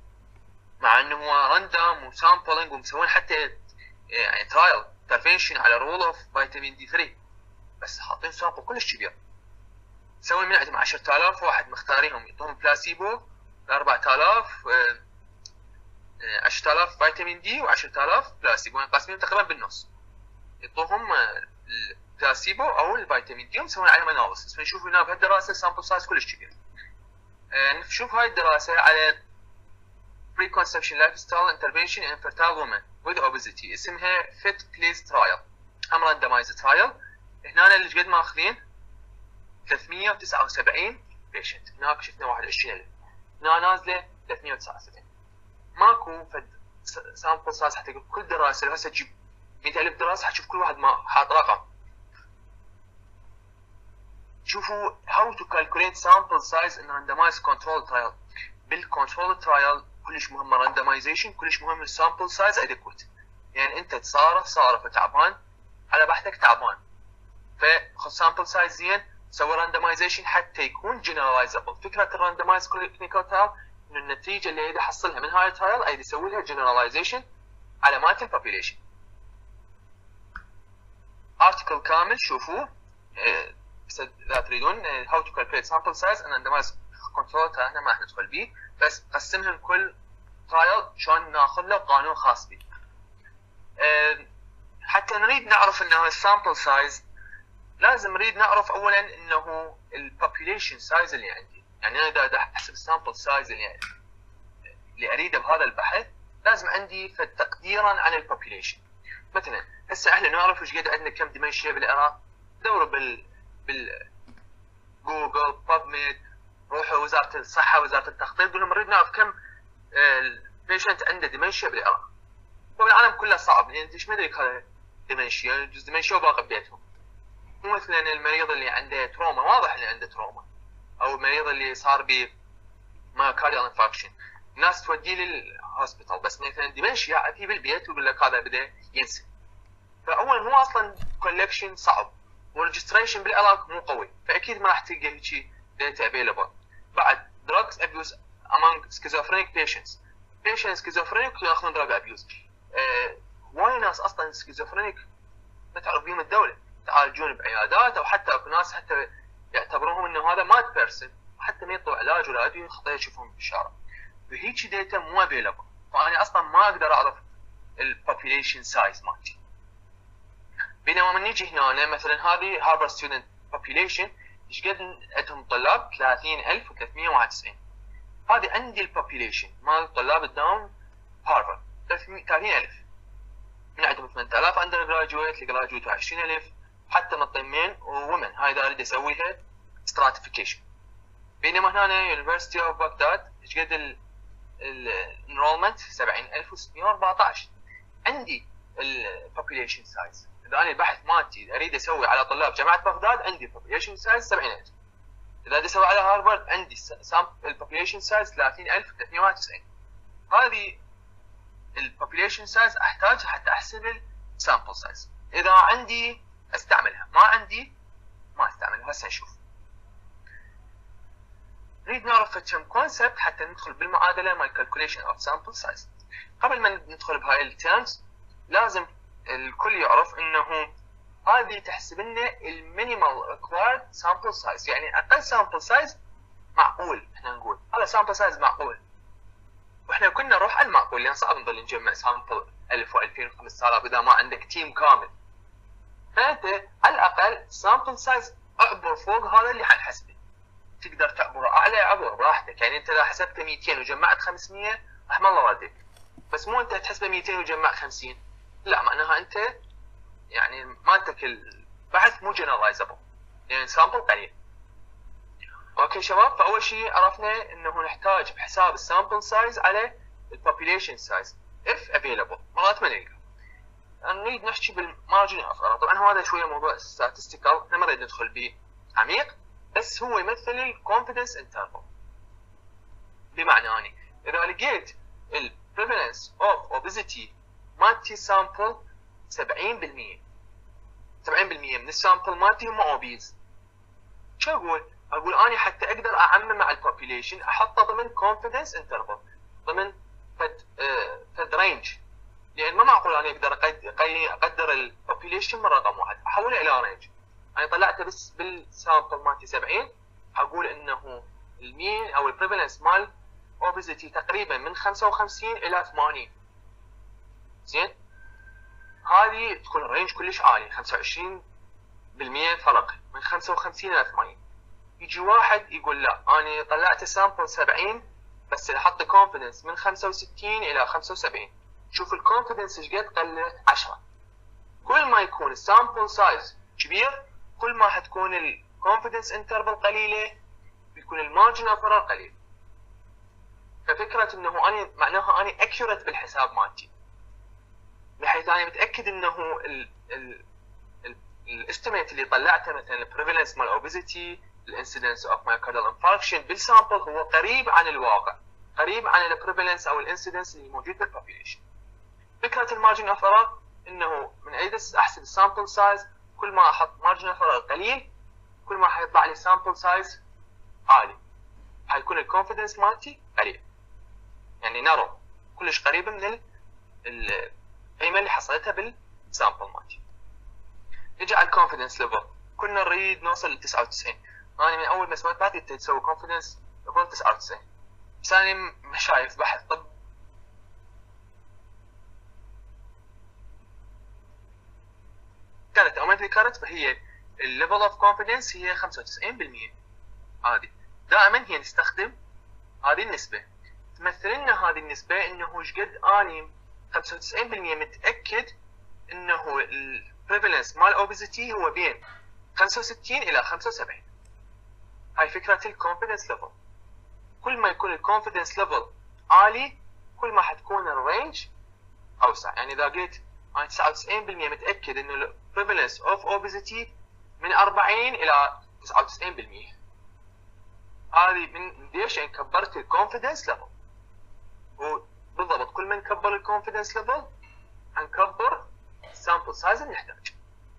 مع انه هو راندم وسامبلنج ومسوين حتى يعني ترايل انترفنشن على رول اوف فيتامين دي ثلاثة، بس حاطين سامبل كلش كبير. سوي من عندهم عشرة آلاف واحد مختارينهم يعطوهم بلاسيبو أربعة آلاف، عشرة آلاف فيتامين دي وعشرة آلاف بلاسيبو، يعني قاسمين تقريبا بالنص. يعطوهم البلاسيبو او الفيتامين دي ومسوين عليهم اناليسيس. فنشوف هنا بهالدراسه سامبل سايز كلش كبير. نشوف هاي الدراسه على preconception lifestyle intervention in fertile women with obesity، اسمها fit place trial، هم randomized trial. هنا اللي قد ماخذين ثلاثمية وتسعة وسبعين بيشنت، هناك شفنا واحد وعشرين ألف، هنا نازله ثلاثمية وتسعة وسبعين. ماكو فد سامبل سايز حتى كل دراسه. لو هسه تجيب مية ألف دراسه حتشوف كل واحد ما حاط رقم. شوفوا how to calculate sample size in randomized control trial. بالcontrol trial كلش مهم randomization، كلش مهم sample size adequate. يعني انت تصارف صارف تعبان على بحثك تعبان، فخذ sample size زين، سوي randomization حتى يكون generalizable. فكرة الrandomized clinical trial انه النتيجة اللي اريد احصلها من هاي الترايل اريد اسوي لها generalization على مات البوبيليشن. article كامل شوفوه اذا تريدون how to calculate sample size and randomized control trial. احنا ما راح ندخل بيه، بس قسمهم كل ترايل شلون ناخذ له قانون خاص به. حتى نريد نعرف انه السامبل سايز لازم نريد نعرف اولا انه البوبيليشن سايز اللي عندي. يعني انا اذا احسب السامبل سايز اللي اللي اريده بهذا البحث لازم عندي تقديرا عن البوبيليشن. مثلا هسه احنا نعرف ايش قد عندنا كم دمنشيا بالعراق، دوروا بال بال جوجل باب ميد، روحوا وزاره الصحه وزاره التخطيط قول لهم نريد نعرف كم البيشنت عنده دمنشيا بالعراق. وبالعالم كله صعب لان انت ما تدري هذا دمنشيا، جزء دمنشيا وباقي ببيتهم. مو مثلا المريض اللي عنده تروما، واضح اللي عنده تروما، او المريض اللي صار ب مايوكارديال انفاكشن الناس توديه للهوسبيتال، بس مثلا دمنشيا في بالبيت ويقول لك هذا بدا ينسى. فاول هو اصلا كولكشن صعب وريجستريشن بالعراق مو قوي، فاكيد ما راح تلقى هيك داتا افيلبل. بعد drugs abuse among schizophrenic patients patients schizophrenic ياخذون drug abuse. أه وايد ناس اصلا سكيزوفرينيك ما تعرف بيهم الدوله يتعالجون بعيادات، او حتى اكو ناس حتى يعتبروهم انه هذا مات بيرسون وحتى ما يطلعوا علاج ولا ادويه خطيه يشوفهم بالشارع. فهيك داتا مو افيلبل، فانا اصلا ما اقدر اعرف البوبيليشن سايز مالتي. بينما من نيجي هنا مثلا هذه هارفارد ستودنت بوبيليشن ايش قد عندهم طلاب؟ ثلاثين ألف وثلاثمئة وواحد وتسعين. هذه عندي البوبيليشن مال طلاب الداون هارفارد ثلاثين ألف، من عندهم ثمانية آلاف اندر جراجويت الجراجويت عشرين ألف، حتى مطمين وومن. هاي اذا اريد اسويها ستراتيفيكيشن. بينما هنا يونيفرستي اوف بغداد ايش قد الانرولمنت؟ سبعين ألف وستمئة وأربعة عشر. عندي البوبيليشن سايز اذا انا البحث مالتي اريد اسوي على طلاب جامعه بغداد عندي البوبيليشن سايز سبعين ألف. اذا اريد اسوي على هارفارد عندي البوبيليشن سايز ثلاثين ألف وثلاثمئة وواحد وتسعين. هذه البوبيليشن سايز احتاجها حتى احسب السامبل سايز. اذا عندي استعملها، ما عندي ما استعملها. هسه نشوف. نريد نعرف كم كونسبت حتى ندخل بالمعادله مال كالكوليشن اوف سامبل سايز. قبل ما ندخل بهاي التيرمز لازم الكل يعرف انه هذه تحسب لنا المينيمال ريكوايرد سامبل سايز، يعني اقل سامبل سايز معقول. احنا نقول هذا سامبل سايز معقول، واحنا كنا نروح على المعقول لان صعب نضل نجمع سامبل ألف وألفين وخمسة آلاف اذا ما عندك تيم كامل. فانت على الاقل سامبل سايز اعبر فوق هذا اللي حنحسبه. تقدر تعبر اعلى عبر براحتك، يعني انت اذا حسبت مئتين وجمعت خمسمئة رحم الله والديك، بس مو انت تحسبه مئتين وجمع خمسين، لا معناها انت يعني مالتك البحث مو جنرالايزبل يعني سامبل قليل. اوكي شباب، فاول شيء عرفنا انه نحتاج بحساب السامبل سايز على البوبيليشن سايز if available. مرات ما نلقى. نريد نحكي بالمارجن اوف ايرور. طبعا هذا شويه موضوع statistical احنا ما نريد ندخل به عميق، بس هو يمثل الكونفدنس انترفال. بمعنى اني اذا لقيت البريفالنس اوف اوبيزيتي مالتي سامبل سبعين بالمئة سبعين بالمئة من السامبل مالتي هم اوبيز، شو اقول؟ اقول اني حتى اقدر اعمم مع البوبيليشن احطه ضمن كونفدنس انترفال، ضمن فد آه فد رينج، لان ما معقول اني اقدر اقدر البوبيليشن من رقم واحد احوله الى رينج. انا طلعته بس بالسامبل مالتي سبعين، اقول انه المين او البريفالنس مال اوبيزيتي تقريبا من خمسة وخمسين الى ثمانين. زين، هذه تكون الرينج كلش عالي، خمسة وعشرين بالمئة فرق من خمسة وخمسين الى ثمانين. يجي واحد يقول لا انا طلعت سامبل سبعين بس احط كونفدنس من خمسة وستين الى خمسة وسبعين. شوف الكونفدنس ايش قد قلت؟ عشرة. كل ما يكون السامبل سايز كبير كل ما حتكون الكونفدنس انترفال قليله، بيكون المارجن اوف ايرور قليل. ففكره انه انا معناها انا اكيوريت بالحساب مالتي، بحيث انا متاكد انه ال ال الاستيميت اللي طلعته مثلا البريفالنس مال اوبيزيتي الانسيدنس اوف مايوكاردال انفاركشن بالسامبل هو قريب عن الواقع، قريب عن البريفالنس او الانسيدنس اللي موجود بالبوبيليشن. فكره المارجن اوف ايرور انه من اريد احسب السامبل سايز، كل ما احط مارجن اوف ايرور قليل كل ما حيطلع لي سامبل سايز عالي، حيكون الكونفدنس مالتي قريب، يعني نارو كلش قريبه من القيمه اللي حصلتها بالسامبل مالتي. نجي على الكونفدنس ليفل، كنا نريد نوصل ل تسعة وتسعين، انا من اول ما سويت بحث تسوي كونفدنس ليفل تسعة وتسعين، بس انا مش شايف بحث طب كانت او ما كانت، فهي الليفل اوف كونفدنس هي خمسة وتسعين بالمئة. هذه دائما هي نستخدم هذه النسبه، تمثل لنا هذه النسبه انه ايش قد اني خمسة وتسعين بالمئة متاكد انه البريفالنس مال اوبيزيتي هو بين خمسة وستين الى خمسة وسبعين. هاي فكره الكونفدنس ليفل. كل ما يكون الكونفدنس ليفل عالي كل ما حتكون الرينج اوسع، يعني اذا قلت انا تسعة وتسعين بالمئة متاكد انه البريفالنس اوف اوبيزيتي من أربعين الى تسعة وتسعين بالمئة، هذه من ليش؟ يعني كبرت الكونفدنس ليفل. وبالضبط كل ما نكبر الكونفدنس ليفل حنكبر السامبل سايز اللي نحتاج.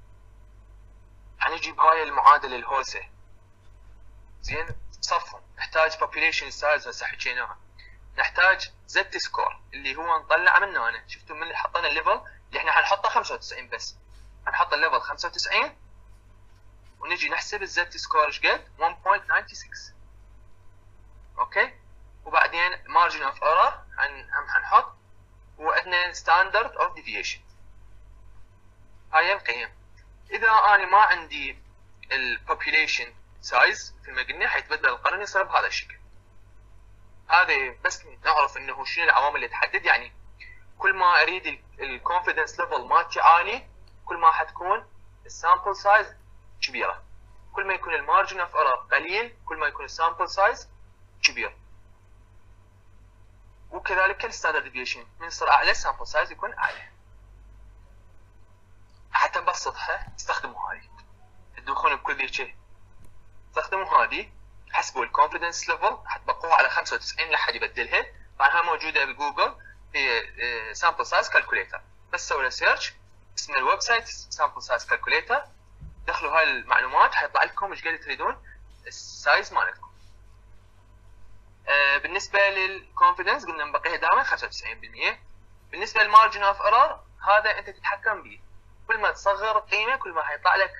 حنجي بهاي المعادله الهوسه، زين صفهم نحتاج population size هسه حكيناها، نحتاج زد سكور اللي هو نطلع منه. انا شفتوا من اللي حطينا الليفل اللي احنا حنحطه خمسة وتسعين، بس حنحط الليفل خمسة وتسعين ونجي نحسب الزد سكور ايش قد واحد فاصلة تسعة وتسعين. اوكي، وبعدين margin of error هم حنحط، وعندنا standard of deviation. هاي القيم. اذا انا ما عندي البوبيليشن سايز مثل ما قلنا حيتبدل القرن يصير بهذا الشكل. هذا بس نعرف انه شنو العوامل اللي تحدد، يعني كل ما اريد الكونفدنس ليفل مالتي عالي كل ما حتكون السامبل سايز كبيره، كل ما يكون المارجن اوف ايرور قليل كل ما يكون السامبل سايز كبير. وكذلك الستاندرد ديفيشن من يصير اعلى السامبل سايز يكون اعلى. حتى نبسطها استخدموا هاي، تدوخون بكل ذي شيء استخدموا هذه، حسبوا الكونفدنس ليفل حتبقوها على خمسة وتسعين لحد يبدلها. طبعا موجوده بجوجل في سامبل سايز كالكوليتر، بس سووا له سيرش اسم الويب سايت سامبل سايز كالكوليتر، دخلوا هاي المعلومات حيطلع لكم ايش قد تريدون السايز مالتكم. آه بالنسبه للكونفدنس قلنا نبقيها دائما خمسة وتسعين بالمئة. بالنسبه للمارجن اوف ايرور هذا انت تتحكم به، كل ما تصغر القيمه كل ما حيطلع لك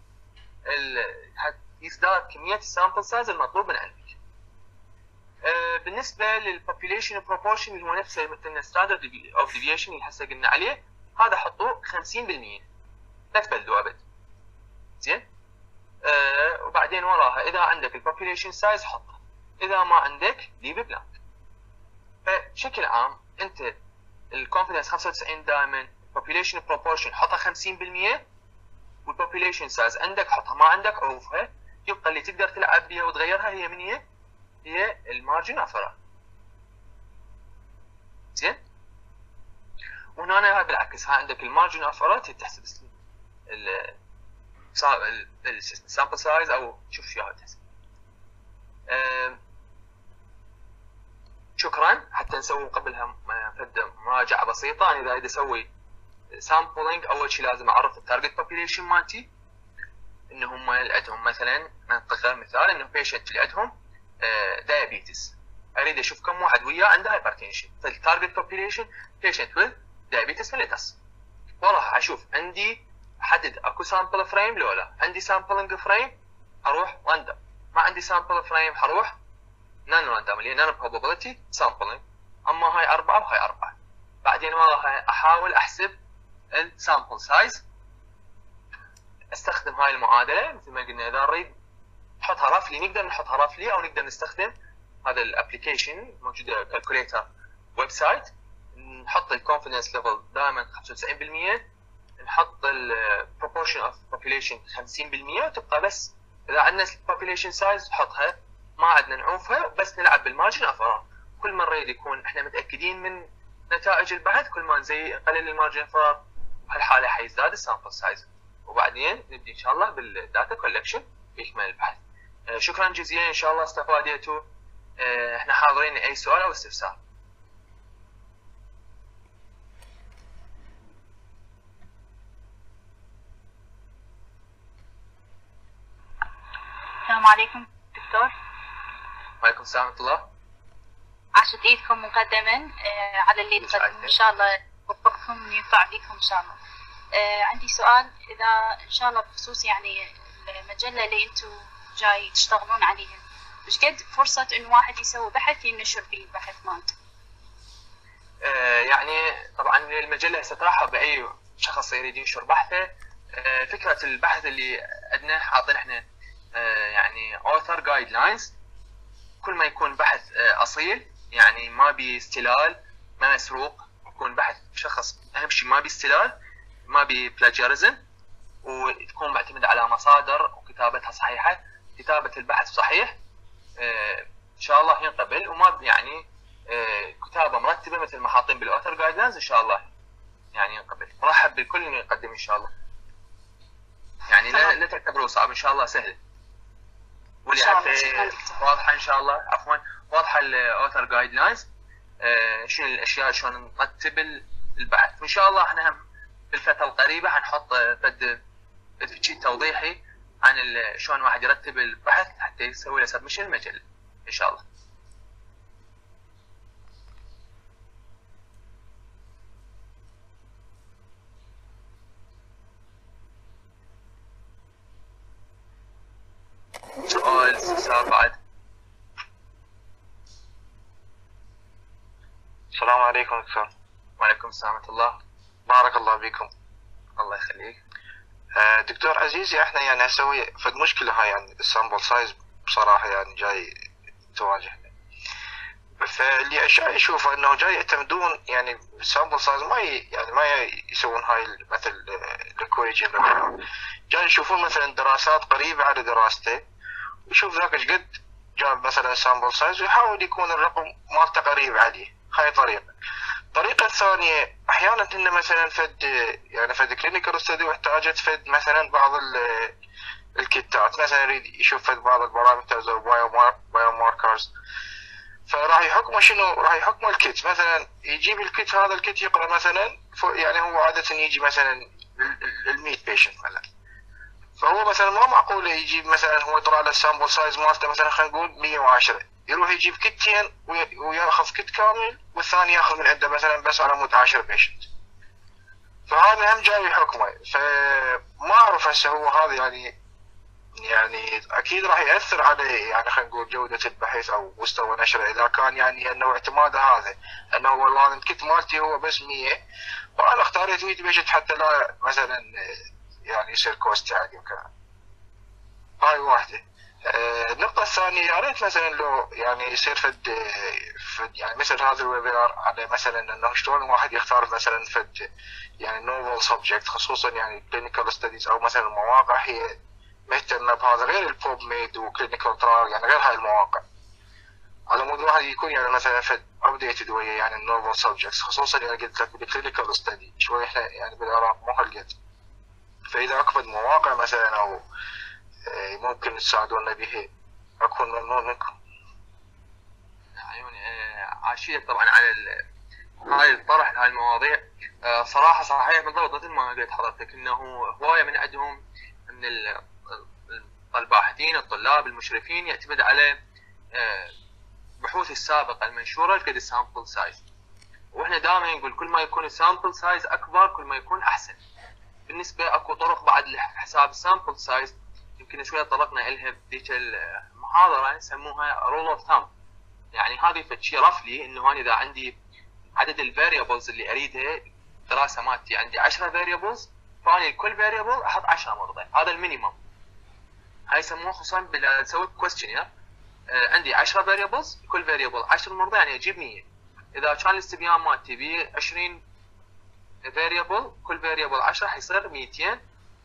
يزداد كميه السامبل سايز المطلوب من عندك. آه بالنسبه للبوبيليشن بروبورشن اللي هو نفسه مثل ستاندرد اوف ديفيشن اللي هسه قلنا عليه، هذا حطوه خمسين بالمئة لا تبدلوا ابد. زين؟ آه وبعدين وراها اذا عندك البوبيليشن سايز حطه، اذا ما عندك ليف بلانك. فبشكل عام انت الكونفدنس خمسة وتسعين دائما، population proportion حطها خمسين بالمئة، والpopulation size عندك حطها، ما عندك عوفها، يبقى اللي تقدر تلعب بيها وتغيرها هي من هي؟ هي المارجن اوف ايرور. زين؟ وهنا بالعكس ها عندك المارجن اوف ايرور تحسب ال السامبل سايز او شوف شو تحسب. شكرا. حتى نسوي قبلها مراجعه بسيطه. انا اذا اريد اسوي سامبلينج اول شيء لازم اعرف التارجت بوبيليشن مالتي، ان هم اللي عندهم مثلا نعطي غير مثال انه بيشنت اللي عندهم دايابيتس، اريد اشوف كم واحد وياه عنده هايبرتنشن، فالتارجت بوبيليشن بيشنت وذ دايابيتس ميليتس. وراح اشوف عندي احدد اكو سامبل فريم لو لا، عندي سامبلينج فريم اروح راندوم، ما عندي سامبل فريم حروح نون راندوم اللي نون بروبابيلتي سامبلينج. اما هاي اربعه وهاي اربعه. بعدين وراها احاول احسب السامبل سايز، استخدم هاي المعادله مثل ما قلنا. اذا نريد نحطها رفلي نقدر نحطها رفلي، او نقدر نستخدم هذا الابلكيشن موجوده كالكوليتر ويب سايت، نحط الكونفدنس ليفل دائما خمسة وتسعين بالمئة، نحط البروبورشن اوف بوبيليشن خمسين بالمئة، وتبقى بس اذا عندنا population size نحطها، ما عندنا نعوفها، بس نلعب بالمارجن اوف ايرور. كل ما نريد يكون احنا متاكدين من نتائج البحث كل ما نزي نقلل المارجن اوف ايرور، بهالحاله حيزداد السامبل سايز. وبعدين نبدي ان شاء الله بالداتا كولكشن يكمل البحث. شكرا جزيلا، ان شاء الله استفادتوا. احنا حاضرين اي سؤال او استفسار. السلام عليكم دكتور. وعليكم السلام ورحمة الله. عاشت ايدكم مقدما آه على اللي تقدموا، ان شاء الله يوفقكم وينفع فيكم ان شاء الله. آه عندي سؤال، اذا ان شاء الله بخصوص يعني المجله اللي انتم جاي تشتغلون عليها، مش قد فرصه انه واحد يسوي بحث ينشر فيه البحث مالته؟ آه يعني طبعا المجله سترحب باي شخص يريد ينشر بحثه. آه فكره البحث اللي عندنا حاطين احنا آه يعني author guidelines. كل ما يكون بحث آه اصيل، يعني ما بي استلال، ما مسروق، يكون بحث شخص، اهم شيء ما بي استلال، ما بي بلاجيرزم، وتكون معتمد على مصادر وكتابتها صحيحه، كتابه البحث صحيح، آه ان شاء الله ينقبل. وما يعني آه كتابه مرتبه مثل ما حاطين بالاوثر جايدلاينز، ان شاء الله يعني ينقبل. مرحب بالكل انه يقدم ان شاء الله. يعني لا لا تعتبروه صعب، ان شاء الله سهل. واللي واضحه ان شاء الله، عفوا واضحه الاوثر جايدلاينز، آه شنو الاشياء شلون نرتب البحث. وان شاء الله احنا هم بالفتره القريبه حنحط فد شيء توضيحي عن شلون واحد يرتب البحث حتى يسوي له سبمشن المجله ان شاء الله. سؤال استفسار بعد؟ السلام عليكم دكتور. وعليكم السلام ورحمة الله. بارك الله بكم. الله يخليك. آه دكتور عزيزي، احنا يعني اسوي فد مشكلة هاي، يعني السامبل سايز بصراحة يعني جاي تواجهنا. فاللي اشياء يشوفه انه جاي يعتمدون يعني السامبل سايز ما ي... يعني ما يسوون هاي مثل الاكويجن، جاي يشوفون مثلا دراسات قريبة على دراسته، ويشوف ذاك ايش قد جاب مثلا سامبل سايز ويحاول يكون الرقم مالته قريب عليه. هاي طريقة. الطريقة الثانية احيانا ان مثلا فد يعني فد كلينيكال ستدي واحتاجت فد مثلا بعض الكتات، مثلا يريد يشوف فد بعض البارامترز او بايو ماركرز، فراح يحكمه شنو؟ راح يحكمه الكيت. مثلا يجيب الكيت، هذا الكيت يقرا مثلا يعني هو عادة يجي مثلا الميت بيشنت مثلا، فهو مثلا ما معقول يجيب مثلا هو يطلع له السامبل سايز مالته مثلا خلينا نقول مية وعشرة، يروح يجيب كتين وياخذ كت كامل والثاني ياخذ من عنده مثلا بس على مود عشرة بيشنت، فهذا هم جاي حكمه. فما اعرف هسه هو هذا يعني يعني اكيد راح ياثر على يعني خلينا نقول جوده البحث او مستوى نشره، اذا كان يعني انه اعتماده هذا انه والله الكت مالتي هو بس مية وانا اختاريت مية بيشنت حتى لا مثلا يعني يصير كوست عالي وكذا. هاي واحده. آه النقطة الثانية، يا ريت مثلا لو يعني يصير فد فد يعني مثل هذا الويبينار على مثلا انه شلون الواحد يختار مثلا فد يعني نوفل سبجكت، خصوصا يعني كلينيكال ستديز او مثلا مواقع هي مهتمة بهذا غير البوب ميد وكلينيكال ترايل، يعني غير هاي المواقع، على مود الواحد يكون يعني مثلا فد ابديتد ويا يعني النوفل سبجكتس، خصوصا يعني قلت لك بالكلينيكال ستدي شوي احنا يعني بالعراق مو هالقد. فاذا اكبر مواقع مثلا او ممكن تساعدونا به اكون ممنون منكم. عيوني عاشيك طبعا على هاي الطرح هاي المواضيع. صراحه صحيح بالضبط مثل ما قلت حضرتك انه هوايه من عندهم من الباحثين الطلاب المشرفين يعتمد على بحوث السابقه المنشوره قد السامبل سايز، واحنا دائما نقول كل ما يكون السامبل سايز اكبر كل ما يكون احسن. بالنسبه اكو طرق بعد لحساب السامبل سايز يمكن شويه طرقنا لها بذيك المحاضره يسموها رول اوف ثامب، يعني هذه فشي رفلي انه انا اذا عندي عدد الفاريبلز اللي اريدها دراسه مالتي عندي عشرة فاريبلز، فاني لكل فاريبل احط عشرة مرضى، هذا المينيمم. هاي يسموه خصوصا بلا سويت كويستشنير عندي عشرة فاريبلز كل فاريبل عشرة مرضى يعني اجيب مية. اذا كان الاستبيان مالتي ب عشرين فاريبل كل فاريبل عشرة حيصير مئتين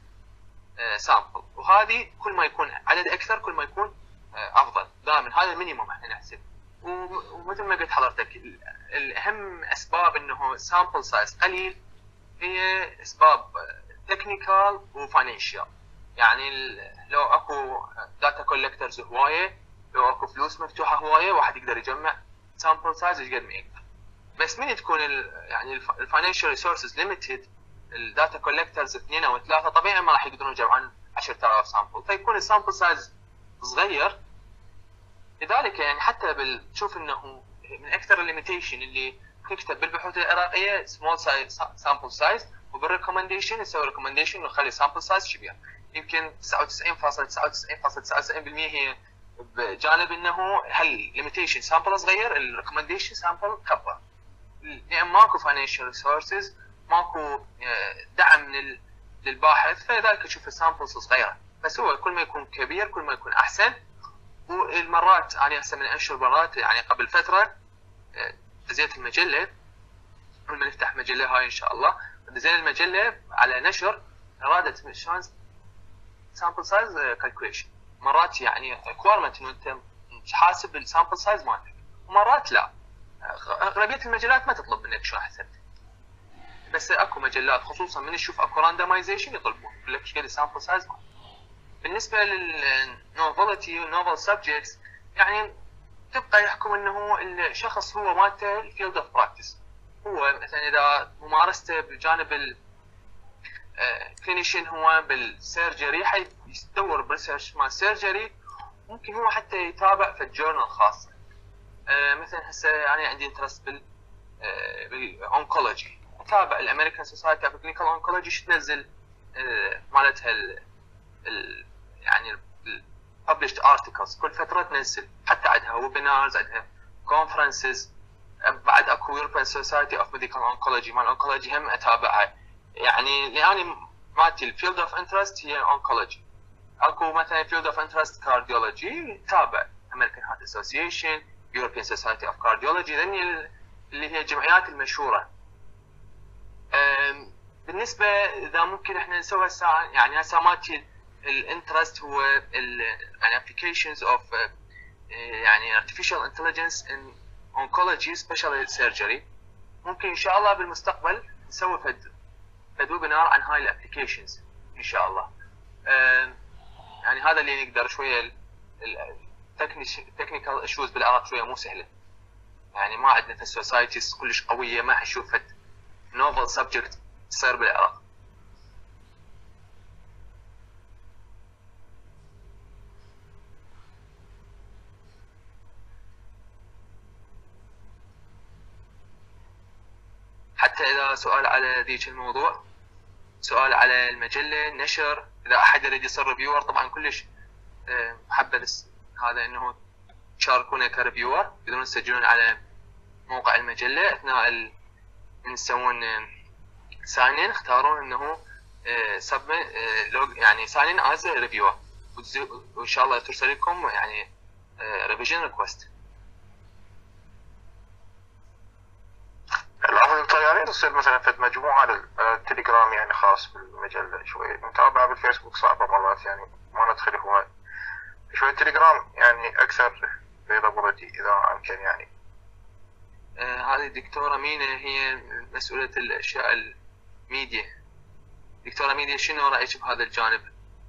سامبل، وهذه كل ما يكون عدد اكثر كل ما يكون افضل. دائما هذا المينيمم احنا نحسب. ومثل ما قلت حضرتك الاهم اسباب انه سامبل سايز قليل هي اسباب تكنيكال وفاينانشال، يعني لو اكو داتا كولكترز هوايه، لو اكو فلوس مفتوحه هوايه، واحد يقدر يجمع سامبل سايز قد ما يقدر. بس من تكون ال يعني الفاينانشال ريسورسز ليميتد، الداتا كولكترز اثنين او ثلاثه، طبيعي ما راح يقدرون يجمعون عشرة آلاف سامبل، فيكون السامبل سايز صغير. لذلك يعني حتى بنشوف انه من اكثر الليميتيشن اللي تكتب بالبحوث العراقيه سمول سايز سامبل سايز، وبالريكومنديشن يسوي ريكومنديشن ويخلي سامبل سايز كبير. يمكن تسعة وتسعين فاصلة تسعة وتسعين فاصلة تسعة وتسعين بالمئة هي بجانب انه هل ليميتيشن سامبل صغير، الريكومنديشن سامبل كبر، لان ماكو فاينانشال ريسورسز، ماكو دعم من للباحث، فلذلك تشوف السامبلز صغيره. بس هو كل ما يكون كبير كل ما يكون احسن. والمرات انا هسه من انشر مرات يعني قبل فتره دزيت المجله، لما نفتح مجله هاي ان شاء الله دزينا المجله على نشر اراده شلون سامبل سايز كالكوليشن. مرات يعني ريكوايرمنت انه انت حاسب السامبل سايز مالك، ومرات لا. اغلبيه المجلات ما تطلب منك شو حسبت، بس اكو مجلات خصوصا من تشوف اكو راندمايزيشن يطلبون يقول لك ايش قد السامبل سايز مالك. بالنسبه للنوفلتي والنوفل سبجكتس يعني تبقى يحكم انه الشخص هو مالته الفيلد اوف براكتس، هو مثلا اذا ممارسته بجانب الكلينيشن هو بالسيرجري حيدور بريسيرش مال سيرجري، ممكن هو حتى يتابع في الجورنال خاصه. مثلا هسه انا عندي انترست بال بالأونكولوجي، اتابع الامريكان سوسايتي اوف كلينيكال اونكولوجي شو تنزل مالتها ال ال يعني published articles كل فتره تنزل، حتى عندها ويبينارز، عندها كونفرنسز. بعد اكو يوروبيان سوسايتي اوف ميديكال اونكولوجي مال اونكولوجي هم اتابعها، يعني لاني مالتي الفيلد اوف انترست هي اونكولوجي. اكو مثلا فيلد اوف انترست كارديولوجي تابع امريكان هارت اسوسيشن، يوروبيان سوسايتي اوف كارديولوجي، ذني اللي هي الجمعيات المشهوره. بالنسبه اذا ممكن احنا نسوي هسه يعني هسه مالتي الانترست هو ال يعني applications of uh, يعني artificial intelligence in oncology special surgery. ممكن ان شاء الله بالمستقبل نسوي فد فد ويبينار عن هاي الابلكيشنز ان شاء الله. يعني هذا اللي نقدر شويه التكنيكال ايشوز بالعراق شويه مو سهله، يعني ما عندنا في السوسايتيز كلش قويه، ما حنشوف فد نوفل سبجكت تصير بالعراق. حتى إذا سؤال على ذيك الموضوع، سؤال على المجلة النشر، إذا أحد يريد يصير ريفيور طبعا كلش محبذ هذا إنه تشاركونا كريفيور، يقدرون يسجلون على موقع المجلة أثناء ال... من يسوون ساين اختارون إنه سب يعني ساين از ريفيور، وإن شاء الله ترسل لكم يعني ريفيجن ريكوست. الافضل طيارين تصير مثلا في مجموعه على التليجرام يعني خاص بالمجله، شوي متابعه بالفيسبوك صعبه مرات يعني ما ندخل هواي، شوي التليجرام يعني اكثر ريلابيلتي اذا امكن يعني. آه هذه الدكتوره مينا هي مسؤوله الاشياء الميديا. دكتوره مينا شنو رايك بهذا الجانب؟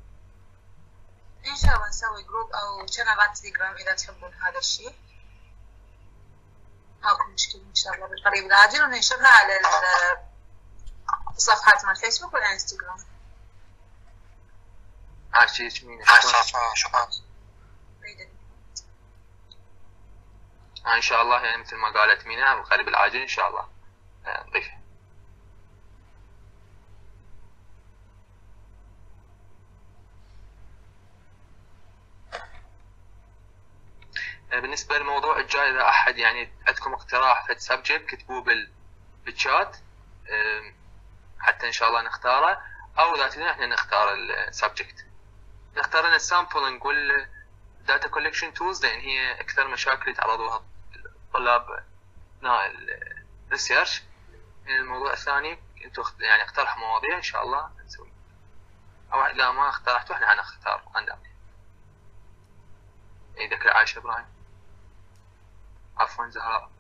ان شاء الله نسوي جروب او شانلات تليجرام اذا تحبون هذا الشيء، ماكو مشكلة إن شاء الله بالقريب العاجل، وننشرها على الصفحات مال الفيسبوك والانستغرام. عاشيك مينا، شكرا شكرا. ان شاء الله يعني مثل ما قالت مينا بالقريب العاجل ان شاء الله نضيفها. بالنسبه للموضوع الجاي اذا احد يعني عندكم اقتراح في سبجكت كتبوه بال بالشات حتى ان شاء الله نختاره، او اذا تريدون احنا نختار السبجكت. نختار لنا السامبلنج والداتا كولكشن تولز لان هي اكثر مشاكل يتعرضوها الطلاب اثناء الريسيرش. الموضوع الثاني انتم يعني اقترحوا مواضيع ان شاء الله نسوي، او اذا ما اقترحتوا احنا حنختار راندوملي. ايدك عايشه ابراهيم. عفوا زهراء.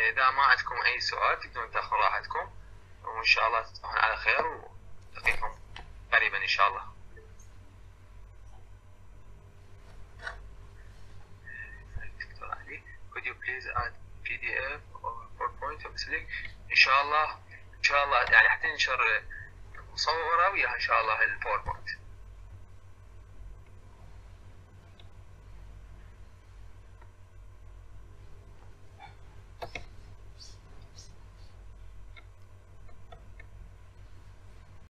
فاذا ما عندكم اي سؤال تقدرون تاخذون راحتكم، وان شاء الله تصبحون على خير ونلقيكم قريبا ان شاء الله. دكتور علي could you please add بي دي إف or PowerPoint or Slack؟ ان شاء الله ان شاء الله يعني حتنشر مصوره وياها ان شاء الله الباوربوينت.